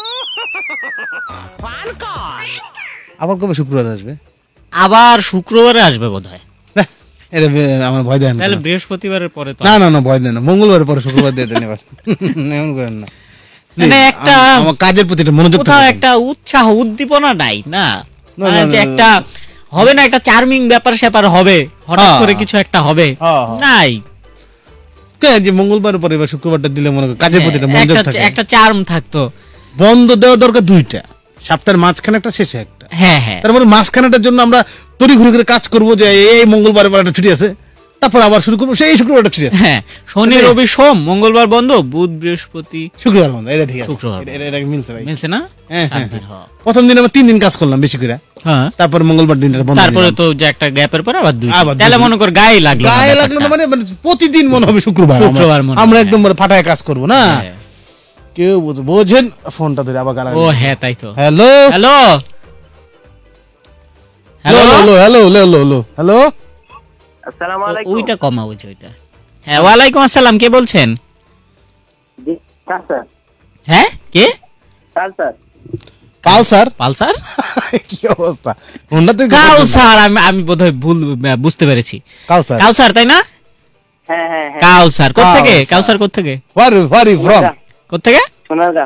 আবার কবে শুক্রবার আসবে? আবার শুক্রবারে আসবে বোধহয়। এটা আমার ভয় দেয় না। তাহলে বৃহস্পতিবারের পরে তো না না না, ভয় দেয় না, মঙ্গলবারের পরে শুক্রবার দিয়ে দেন এবার। এমন করেন না, মানে একটা আমার কাজের প্রতি একটা মনোযোগ কোথাও একটা উৎসাহ উদ্দীপনা নাই না, যে একটা হবে না, একটা চার্মিং ব্যাপার স্যাপার হবে, হঠাৎ করে কিছু একটা হবে, নাই। যে মঙ্গলবারের পরে এবার শুক্রবারটা দিলে মনে করেন কাজের প্রতি একটা মনোযোগ থাকে, একটা চার্ম থাকতো। বন্ধ দেওয়া দরকার দুইটা, সপ্তাহের মাঝখানে একটা, শেষে একটা। হ্যাঁ হ্যাঁ, তারপরে মাঝখানেটার জন্য আমরা তড়িঘড়ি করে কাজ করবো, যে এই মঙ্গলবারের পর একটা ছুটি আছে, তারপর আবার শুরু করবো সেই শুক্রবারটা ছুটি আছে। হ্যাঁ, শনি রবি সোম, মঙ্গলবার বন্ধ, বুধ বৃহস্পতি শুক্রবার বন্ধ, এটা ঠিক আছে, শুক্রবার এটা মিলছে ভাই, মিলছে না? হ্যাঁ হ্যাঁ। প্রথম দিন আমরা 3 দিন কাজ করলাম বেশি করে, হ্যাঁ, তারপর মঙ্গলবার দিনটা বন্ধ, তারপরে তো যে একটা গ্যাপের পর আবার 2 দিন, তাহলে মনে কর গায়ে লাগলো না, মানে প্রতিদিন মনে হবে শুক্রবার আমরা একদম ফাটায় কাজ করবো না, কেউ বোঝেন। ফোনটা ধরে আবার গালা, ও হ্যাঁ তাই তো। Hello hello hello hello hello hello hello, আসসালামু আলাইকুম। ওইটা কমা, ওইটা। হ্যাঁ, ওয়ালাইকুম আসসালাম, কে বলছেন? জি স্যার। হ্যাঁ, কে? Sir Pulsar? পালসার? কি অবস্থা? হোন্ডা তো কাউসার, আমি বোধহয় ভুল বুঝতে পেরেছি। কাউসার, কাউসার তাই না? হ্যাঁ হ্যাঁ হ্যাঁ। কাউসার কোত্থেকে? কাউসার কোত্থেকে? Where from? কোত্থেকে? সোনারগাঁ।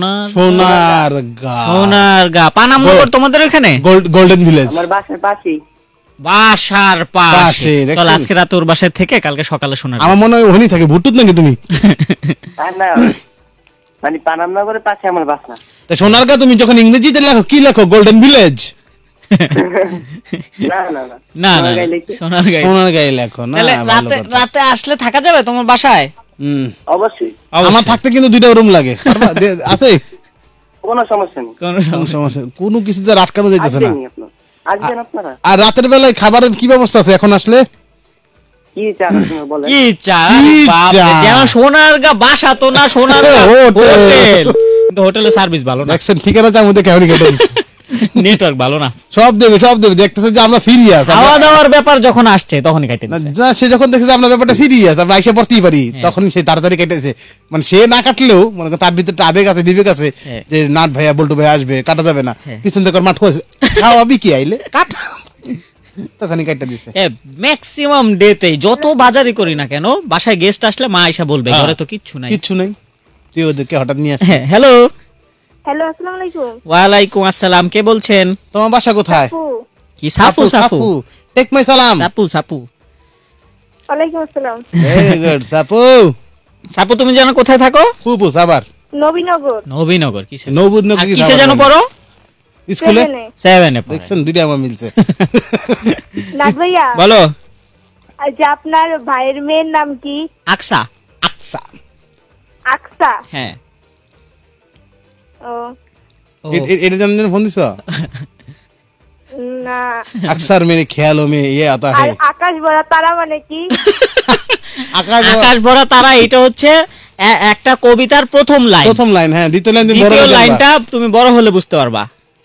সোনারগাঁ, পানামনগর তোমাদের ওখানে? গোল্ডেন ভিলেজ আমার বাসার পাশেই। বাসার পাশে। দেখছেন? চল আজকে রাতে ওর বাসায় থেকে কালকে সকালে শোনা। আমার মনে হয় ওখানেই থাকে, ভুটুত নাকি তুমি? আর না, মানে পানামনগরের পাশে আমার বাসা। তা সোনারগাঁ তুমি যখন ইংরেজিতে লেখো কি লেখো? Golden village? না না না, না না, সোনারগাঁয়ে লেখো না। তাহলে রাতে আসলে থাকা যাবে তোমার বাসায়? অবশ্যই। আমার থাকতে কিন্তু 2টা রুম লাগে, আছে? কোনো সমস্যা নেই, কোনো সমস্যা, কোনো কিছুতে আটকানো যাইতেছে না। আসবেন আপনারা। আর রাতের বেলায় খাবারের কি ব্যবস্থা আছে এখন আসলে? কি চা বলেন? কি চা? কি বাপরে, চা? যেমন সোনারগাঁ বাসা তো না, সোনারগাঁ হোটেল, কিন্তু হোটেলের সার্ভিস ভালো না, দেখছেন ঠিকানা যা মধ্যে কেমন কেটে নেটওয়ার্ক ভালো না, সব দেবে দেখতেছে যে আমরা সিরিয়াস। খাওয়া দাওয়ার ব্যাপার যখন আসছে তখনই কেটে দিচ্ছে। না, সে যখন দেখছে যে আপনার ব্যাপারটা সিরিয়াস, আমরা এসে পড়তেই পারি, তখন সে তাড়াতাড়ি কেটেছে। মানে সে না কাটলেও মনে করেন তার ভিতরে আবেগ আছে, বিবেক আছে, যে নাট ভাইয়া বল্টু ভাইয়া আসবে, কাটা যাবে না, পিছন থেকে মাঠ হয়েছে খাওয়াবি কি আইলে কাট, তখনই কেটে দিছে। ম্যাক্সিমাম ডেতে যত বাজারই করি না কেন, বাসায় গেস্ট আসলে মা আয়সা বলবে ঘরে তো কিচ্ছু নাই, কিচ্ছু নাই, তুই ওদেরকে হঠাৎ নিয়ে আসিস। হ্যালো হ্যালো, আসসালামু আলাইকুম। ওয়ালাইকুম আসসালাম, কে বলছেন? তোমার বাসা কোথায়? কি সাফু? সাফু, টেক মাই সালাম। সাপু। ওয়ালাইকুম আসসালাম। Very good সাপু। সাপু, তুমি জানো কোথায় থাকো? ফুপু সাবার। নবীনগর। কিসে জানো পড়ো? স্কুলে 7 এ। দেখছেন, 2টা আমার মিলছে। নাট ভাইয়া, বলো। আচ্ছা, আপনার ভাইয়ের মেয়ের নাম কি? আকসা। আকসা? হ্যাঁ। ও, এটা জানেন ফোন দিছো? না। अक्सर मेरे ख्यालों में ये आता है। আকাশ ভরা তারা মানে কি? আকাশ ভরা তারা, এটা হচ্ছে একটা কবিতার প্রথম লাইন। হ্যাঁ, দ্বিতীয় লাইনটা তুমি বড় হলে বুঝতে পারবা।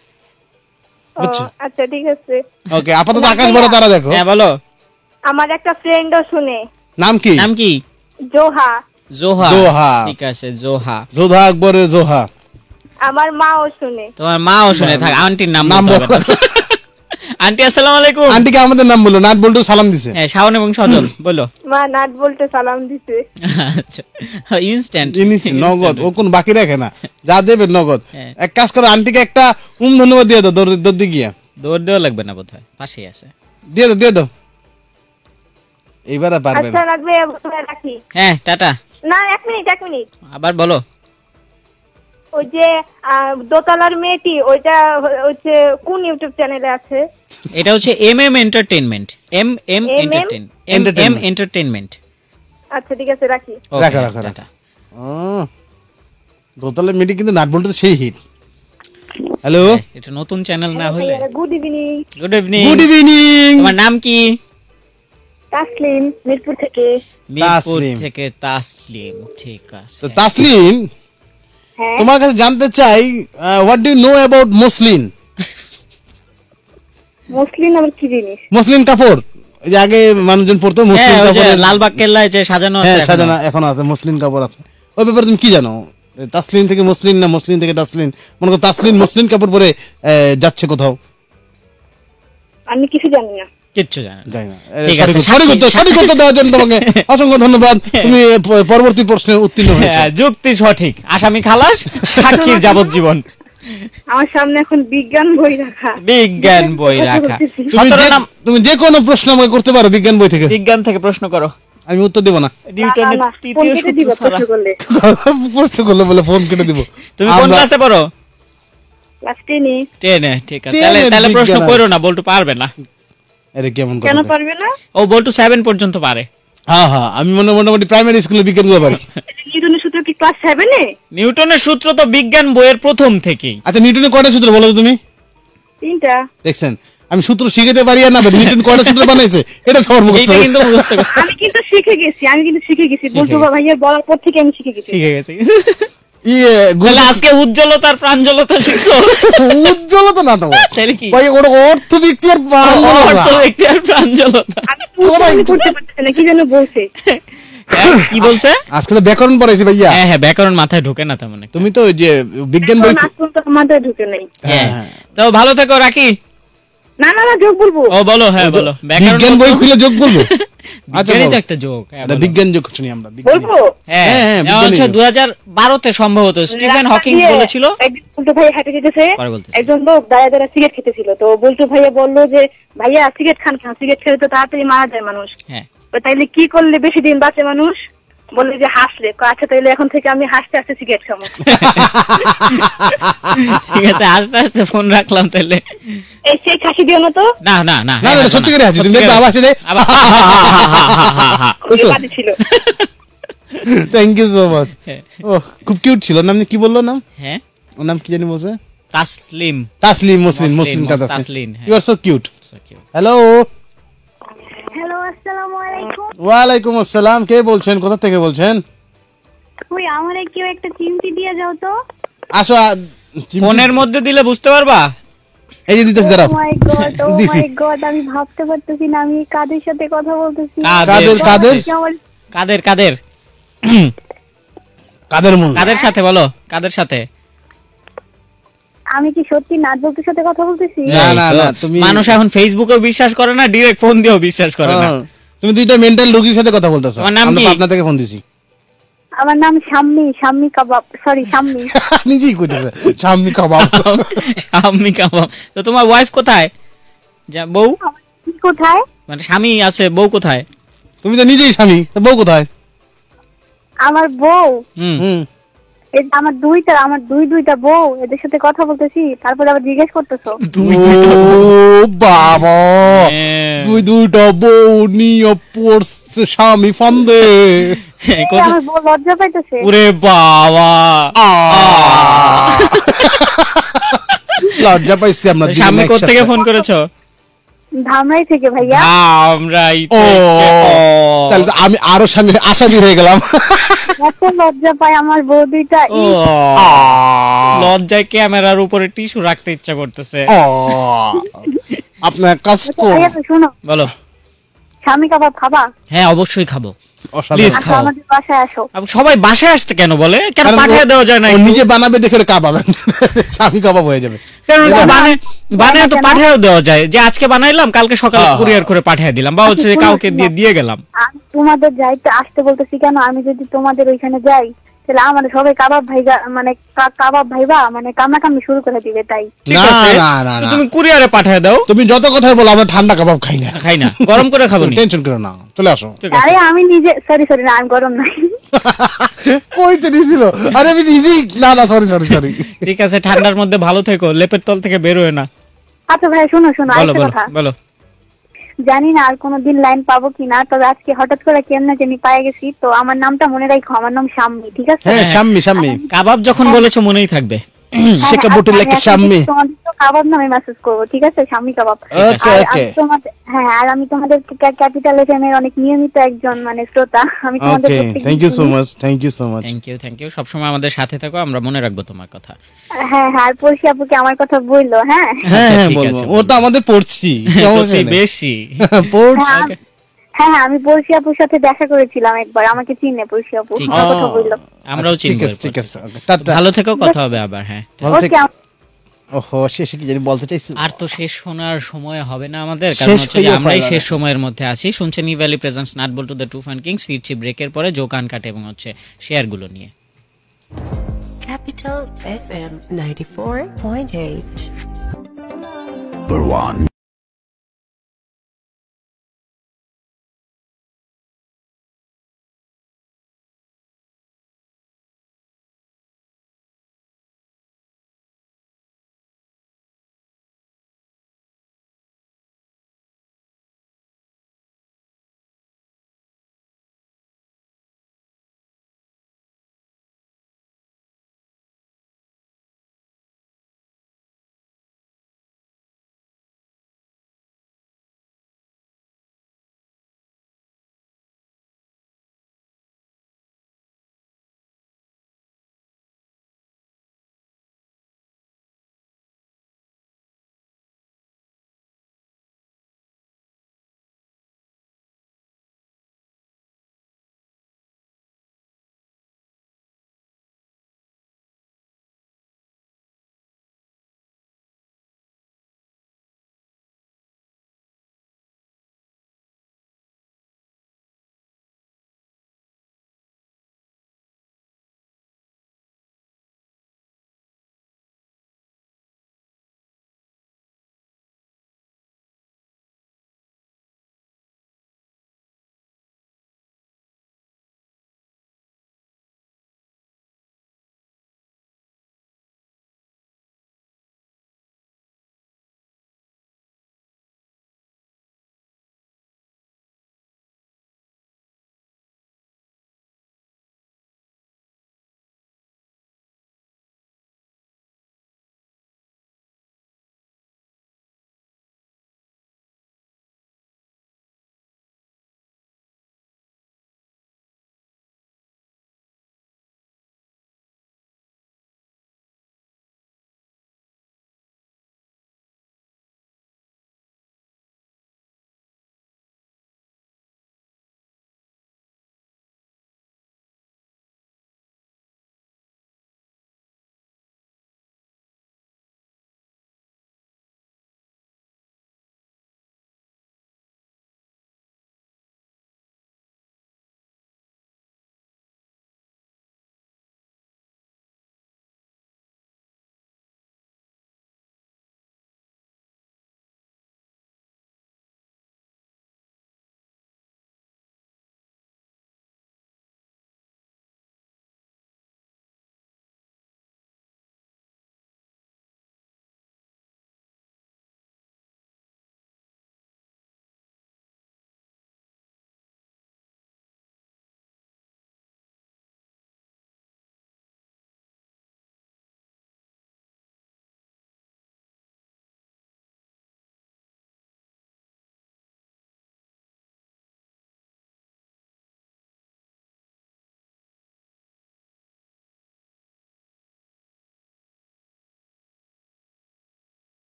আচ্ছা ঠিক আছে। ওকে, আপাতত আকাশ ভরা তারা দেখো। হ্যাঁ বলো। আমার একটা ফ্রেন্ডও শুনে। নাম কি? জোহা। ঠিক আছে, যোধা আকবরের জোহা। আমার মাও শুনে। তোমার মাও শুনে থাক। আন্টির নাম বলো। আন্টি আসসালামু আলাইকুম। আন্টিকে আমাদের নাম বলো, নাট বল্টু সালাম দিছে। হ্যাঁ, শাওন এবং সজল বলো। মা নাট বলতে সালাম দিছে। আচ্ছা, ইনস্ট্যান্ট নগদ, ও কোন বাকি রাখে না, যা দেবে নগদ। এক কাজ করো, আন্টিকে একটা ধন্যবাদ দিয়ে দাও, দৌড় দিয়ে গিয়া। দৌড় দেওয়া লাগবে না বোধহয়, পাশেই আছে। দিয়ে দাও। এইবার পারবে না। আচ্ছা নাট ভাইয়া, রাখি। হ্যাঁ, টাটা। না, 1 মিনিট। আবার বলো। ওই যে দোতলার মেয়েটি ওইটা হচ্ছে কোন ইউটিউব চ্যানেলে আছে? এটা হচ্ছে এমএম এন্টারটেইনমেন্ট, এমএম এন্টারটেইনমেন্ট। আচ্ছা ঠিক আছে, রাখি। রাখা। দোতলার মেয়েটি কিন্তু নাট বলতে সেই হিট। হ্যালো, এটা নতুন চ্যানেল না হলে। Good evening. Good evening. Good evening. তোমার নাম কি? তাসলিম, মিরপুর থেকে। মিরপুর থেকে তাসলিম, ঠিক আছে। তো তাসলিম, হ্যাঁ, তোমার কাছে জানতে চাই, what do you know about muslin? মুসলিম আবার কি জিনিস? মসলিন কাপড়, এই যে আগে মানুষজন পড়তো মসলিন হ্যাঁ, ওই যে কাপড়, লালবাগ কেল্লায় যে সাজানো আছে। হ্যাঁ সাজানো এখনো আছে, মসলিন কাপড় আছে। ওই ব্যাপারে তুমি কি জানো? তাসলিন থেকে মসলিন না মসলিন থেকে তাসলিন? মনে করো তাসলিন মসলিন কাপড় পরে যাচ্ছে কোথাও। আমি কিছু জানি না। কিচ্ছু জানেন না। জানি না। ঠিক আছে, সঠিক উত্তর দেওয়ার জন্য তোমাকে অসংখ্য ধন্যবাদ। তুমি পরবর্তী প্রশ্নে উত্তীর্ণ হয়েছো। হ্যাঁ, যুক্তি সঠিক। আসামি খালাস, সাক্ষীর যাবজ্জীবন। আমার সামনে এখন বিজ্ঞান বই রাখা। বিজ্ঞান বই রাখা। তুমি যে কোনো প্রশ্ন আমাকে করতে পারো বিজ্ঞান বই থেকে। বিজ্ঞান থেকে প্রশ্ন করো, আমি উত্তর দেব না। নিউটনের তৃতীয় সূত্র ছাড়া। প্রশ্ন করলে বলে ফোন কেটে দিব। তুমি কোন ক্লাসে পড়ো? ক্লাস 10 এ। 10 এ, ঠিক আছে। তাহলে প্রশ্ন করো না, বলটু পারবে না। আরে কেমন কথা? কেন পারবে না? ও বলটু 7 পর্যন্ত পারে। হ্যাঁ, আমি মোটামুটি প্রাইমারি স্কুলে বিজ্ঞান গুলো পারি। নিউটনের সূত্র কি ক্লাস 7 এ? নিউটনের সূত্র তো বিজ্ঞান বইয়ের প্রথম থেকেই। আচ্ছা, নিউটনের কয়টা সূত্র বলো তো তুমি? 3টা। দেখছেন, আমি সূত্র শিখাতে পারি আর না পারি, নিউটন কয়টা সূত্র বানাইছে এটা সবার মুখস্থ। এইটা কিন্তু মুখস্থ করতে আমি কিন্তু শিখে গেছি। বলতো ভাইয়ের বলার পর থেকে আমি শিখে গেছি। বলে আজকে উজ্জ্বলতার প্রাঞ্জলতা শিখছো। উজ্জ্বলতা না তো, তাহলে কি? ভাই ওর অর্থ ব্যক্তি আর অর্থ ব্যক্তি আর প্রাঞ্জলতা। আমি করতে পারতেছি না, কি যেন বলছে। কি বলছে? আজকে তো ব্যাকরণ পড়াইছি ভাইয়া। হ্যাঁ, ব্যাকরণ মাথায় ঢোকে না তেমন একটা। তুমি তো ওই যে বিজ্ঞান বই মাথায় ঢুকে নাই। হ্যাঁ, তো ভালো থেকো, রাখি। না, যোগ বলবো। ও বলো, হ্যাঁ বলো। বিজ্ঞান বই খুলে যোগ বলবো। আচ্ছা, বিজ্ঞানই তো একটা যোগ। এটা বিজ্ঞান যোগ শুনি আমরা। বলবো? হ্যাঁ, হচ্ছে 2012 সম্ভবত স্টিফেন হকিংস বলেছিল। একদিন বলতো ভাই হেঁটে যেতেছে, একজন লোক দাঁড়া সিগারেট খেতেছিল। তো বলতো ভাইয়া বললো যে ভাইয়া সিগারেট খান কেন? সিগারেট খেলে তো তাড়াতাড়ি মারা যায় মানুষ। হ্যাঁ, তাইলে কি করলে বেশি দিন বাঁচে মানুষ? বললে যে হাসলে। আচ্ছা, তাইলে এখন থেকে আমি হাসতে হাসতে সিগারেট খাবো। ঠিক আছে, আস্তে আস্তে ফোন রাখলাম তাহলে। এই সেই হাসি দিও না তো। না, সত্যি করে হাসি। তুমি দেখো আবার হাসি দেয়। ছিল। Thank you so much. ও খুব কিউট ছিল। নাম কি বললো নাম? হ্যাঁ, ওর নাম কি জানি বলছে? তাসলিম। মুসলিম Taslim. You are so cute. Hello, আসসালামু আলাইকুম। ওয়ালাইকুম আসসালাম। কে বলছেন? কোথা থেকে বলছেন? ওই আমারে কেউ একটা চিমটি দিয়ে যাও তো। আসো, ফোনের মধ্যে দিলে বুঝতে পারবা। এই যে দিতেছি, দাঁড়াও। ও মাই গড, আমি ভাবতে পারতেছি না আমি কাদের সাথে কথা বলতেছি। কাদের সাথে বলো, কাদের সাথে? আমি কি সত্যি নাজবুকের সাথে কথা বলতেছি? না, তুমি মানুষ এখন ফেসবুকেও বিশ্বাস করে না, ডাইরেক্ট ফোন দিয়েও বিশ্বাস করে না। তুমি দুইটা মেন্টাল রোগীর সাথে কথা বলতেছো। আমার নাম কি? পাবনা থেকে ফোন দিছি। আমার নাম শাম্মী কাবাব। সরি, শাম্মী। নিজেই কইতেছে শাম্মী কাবাব। শাম্মী কাবাব। তো তোমার ওয়াইফ কোথায়? বউ কোথায়? মানে স্বামী আছে, বউ কোথায়? তুমি তো নিজেই স্বামী, তো বউ কোথায়? আমার বউ, হুম, আমার দুইটা বউ, এদের সাথে কথা বলতেছি, তারপরে আবার জিজ্ঞেস করতেছো। বাবা, দুইটা বউ নিয়ে পড়ছে স্বামী ফান্দে। আমার বউ লজ্জা পাইতেছে। ওরে বাবা, লজ্জা পাইছি আমরা। স্বামী কোথা থেকে ফোন করেছো? ধামরাই থেকে ভাইয়া। ধামরাই থেকে। তাহলে আমি আরো আসামি হয়ে গেলাম। এত লজ্জা পাই আমার বউ দুইটা। লজ্জায় ক্যামেরার উপরে টিস্যু রাখতে ইচ্ছা করতেছে। আপনার কাজ শোনো, বলো। স্বামী কাবাব খাবা? হ্যাঁ, অবশ্যই খাবো। প্লিজ খাও। আমাদের বাসায় আসো। সবাই বাসায় আসতে কেন বলে? কেন পাঠিয়ে দেওয়া যায় না? নিজে বানাবে দেখে কাবাবেন, স্বামী কাবাব হয়ে যাবে। বানায় তো পাঠিয়েও দেওয়া যায়, যে আজকে বানাইলাম কালকে সকালে কুরিয়ার করে পাঠিয়ে দিলাম, বা হচ্ছে কাউকে দিয়ে গেলাম। তোমাদের যাইতে আসতে বলতেছি কেন? আমি যদি তোমাদের ওইখানে যাই তাহলে আমাদের সবাই কাবাব ভাইবা মানে কামড়াকামড়ি শুরু করে দিবে। তাই তুমি কুরিয়ারে পাঠিয়ে দাও। তুমি যত কথাই বলো, আমরা ঠান্ডা কাবাব খাই না, গরম করে খাবো। টেনশন করো না, চলে আসো। আরে আমি নিজে, সরি না, আমি গরম নাই। কইতে দিছিল আরে আমি নিজে না সরি ঠিক আছে, ঠান্ডার মধ্যে ভালো থেকো, লেপের তল থেকে বের হয়ে না। আচ্ছা ভাই শোনো বলো আরেকটা বলো কথা, বলো। জানি না আর কোনোদিন লাইন পাবো কিনা, তবে আজকে হঠাৎ করে কেমনে জানি পায়ে গেছি, তো আমার নামটা মনে রাখো, আমার নাম শাম্মী, ঠিক আছে? হ্যাঁ শাম্মী কাবাব যখন বলেছো মনেই থাকবে। শেখা বুটের আমি লেখা এখন শাম্মী। তোমাদের তো কাবাব নামে মেসেজ করবো, ঠিক আছে? শাম্মী কাবাব। ওকে আর ওকে আমি তোমাদের আর আমি তোমাদের ক্যাপিটাল এফএম এর অনেক নিয়মিত একজন মানে শ্রোতা, আমি তোমাদের ওকে প্রত্যেকদিন থ্যাংক ইউ সো শুনি। মাচ থ্যাংক ইউ সবসময় আমাদের সাথে থাকো, আমরা মনে রাখবো তোমার কথা। হ্যাঁ আর পড়শি আপুকে আমার কথা বললো, হ্যাঁ হ্যাঁ আচ্ছা, হ্যাঁ ঠিক বলবো, আছে, ও তো আমাদের পড়ছি তোকে বেশি পড়ছি হ্যাঁ আমি পড়শি আপুর সাথে দেখা করেছিলাম একবার, আমাকে চিনে পড়শি আপু, ঠিক আমার আছে। কথা বললো। আমরাও চিনবো ঠিক এরপর। আছে ওকে টাটা ভালো থেকো, কথা হবে আবার। হ্যাঁ, ভালো ওকে থেকো। ওহো শেষে কি জানি বলতে চাইছি, আর তো শেষ শোনার সময় হবে না আমাদের, কারণ শেষ হচ্ছে যে হইয়া আমরাই ফেলা। শেষ সময়ের মধ্যে আছি। শুনছেন Evaly presents Nut Boltu the two fun kings. ফিরছি ব্রেকের পরে জো কান কাটে এবং হচ্ছে শেয়ারগুলো নিয়ে। Capital FM 94.8. Number one.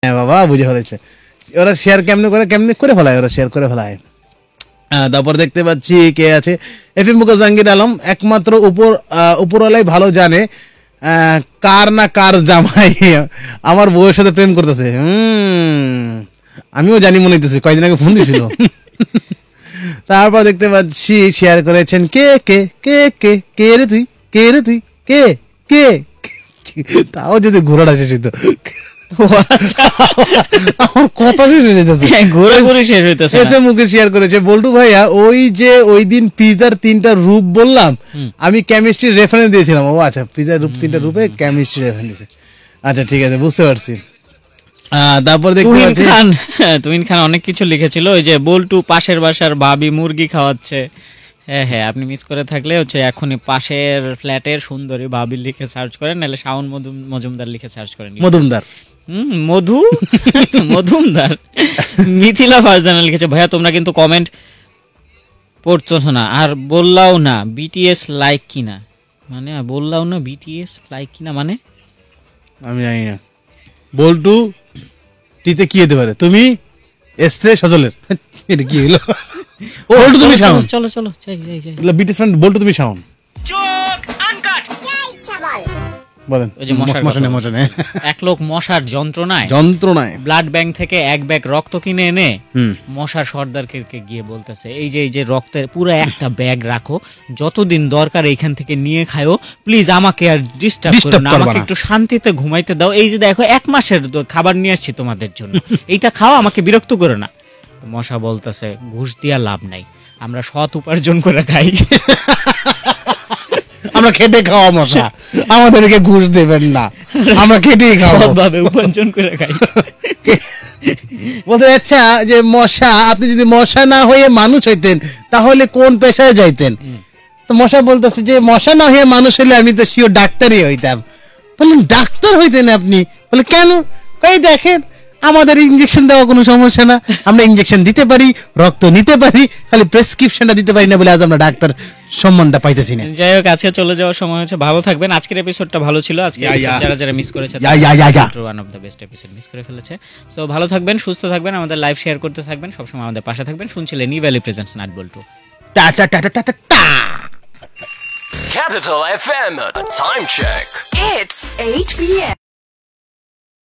হ্যাঁ বাবা বুঝে ফেলেছে, ওরা শেয়ার কেমনে করে ফেলায়, ওরা শেয়ার করে ফেলায়। তারপর দেখতে পাচ্ছি কে আছে, এফএম মুকা জাহাঙ্গীর আলম, একমাত্র উপরওয়ালাই ভালো জানে কার না কার জামাই আমার বউয়ের সাথে প্রেম করতেছে। আমিও জানি মনে হইতেছে, কয়েকদিন আগে ফোন দিছিল। তারপর দেখতে পাচ্ছি শেয়ার করেছেন কে কে কে কে কে রে তুই, কে রে তুই, কে কে, তাও যদি ঘোরাটা শেষ হইতো, আমার কথা শেষ হয়ে যেতেছে, ঘুরে ঘুরে শেষ হইতেছে। এসে মুখে শেয়ার করেছে বল্টু ভাইয়া, ওই দিন পিজার 3টা রূপ বললাম, আমি কেমিস্ট্রি রেফারেন্স দিয়েছিলাম। ও আচ্ছা, পিজার রূপ 3টা রূপে কেমিস্ট্রি রেফারেন্স দিয়েছে, আচ্ছা ঠিক আছে বুঝতে পারছি। তারপর দেখতে পাচ্ছি তুহিন খান অনেক কিছু লিখেছিল, ওই যে বল্টু পাশের বাসার ভাবি মুরগি খাওয়াচ্ছে। হ্যাঁ হ্যাঁ, আপনি মিস করে থাকলে হচ্ছে এখনই পাশের ফ্ল্যাটের সুন্দরী ভাবি লিখে সার্চ করেন, নাহলে শাওন মজুমদার লিখে সার্চ করেন। মজুমদার মধুমদার। মিথিলা ফারজানা লিখেছে, ভাইয়া তোমরা কিন্তু কমেন্ট পড়ছো না, আর বললাও না বিটিএস লাইক কিনা, মানে বললাও না বিটিএস লাইক কিনা মানে আমি জানি না। বল্টু টিতে কি হতে পারে, তুমি এসছে সজলের, এটা কি হলো? বল্টু তুমি শাওন, চলো চলো যাই যাই যাই, বিটিএস ফ্রেন্ড বল্টু তুমি শাওন, বলেন। ওই যে মশার এক লোক মশার যন্ত্রণায় ব্লাড ব্যাংক থেকে 1 ব্যাগ রক্ত কিনে এনে মশার সর্দারকে গিয়ে বলতেছে, এই যে রক্তের পুরো একটা ব্যাগ রাখো, যতদিন দরকার এইখান থেকে নিয়ে খায়ো, প্লিজ আমাকে আর ডিস্টার্ব করো না, আমাকে একটু শান্তিতে ঘুমাইতে দাও, এই যে দেখো 1 মাসের খাবার নিয়ে আসছি তোমাদের জন্য, এইটা খাও, আমাকে বিরক্ত করো না। মশা বলতেছে, ঘুষ দিয়া লাভ নাই, আমরা সৎ উপার্জন করে খাই, আমরা খেটে খাওয়া মশা, আমাদেরকে ঘুষ দেবেন না, আমরা খেটেই খাওয়া ভাবে উপার্জন করে খাই। বলতে আচ্ছা যে মশা, আপনি যদি মশা না হয়ে মানুষ হইতেন তাহলে কোন পেশায় যাইতেন? তো মশা বলতেছে যে মশা না হয়ে মানুষ হলে আমি তো শিওর ডাক্তারই হইতাম। বললেন ডাক্তার হইতেন আপনি? বলে কেন? কই দেখেন আমাদের ইনজেকশন দেওয়া কোনো সমস্যা না, আমরা ইনজেকশন দিতে পারি, রক্ত নিতে পারি, খালি প্রেসক্রিপশনটা দিতে পারি না বলে আজ আমরা ডাক্তার সম্মানটা পাইতেছি না। যাই হোক, আজকে চলে যাওয়ার সময় হয়েছে, ভালো থাকবেন। আজকের এপিসোডটা ভালো ছিল, আজকে যারা মিস করেছে one of the best episode miss করে ফেলেছে। সো ভালো থাকবেন, সুস্থ থাকবেন, আমাদের লাইভ শেয়ার করতে থাকবেন, সবসময় আমাদের পাশে থাকবেন। শুনছিলেন Evaly presents Nut Boltu. টা টা টা টা টা টা। Capital FM, a time check. It's 8 p.m.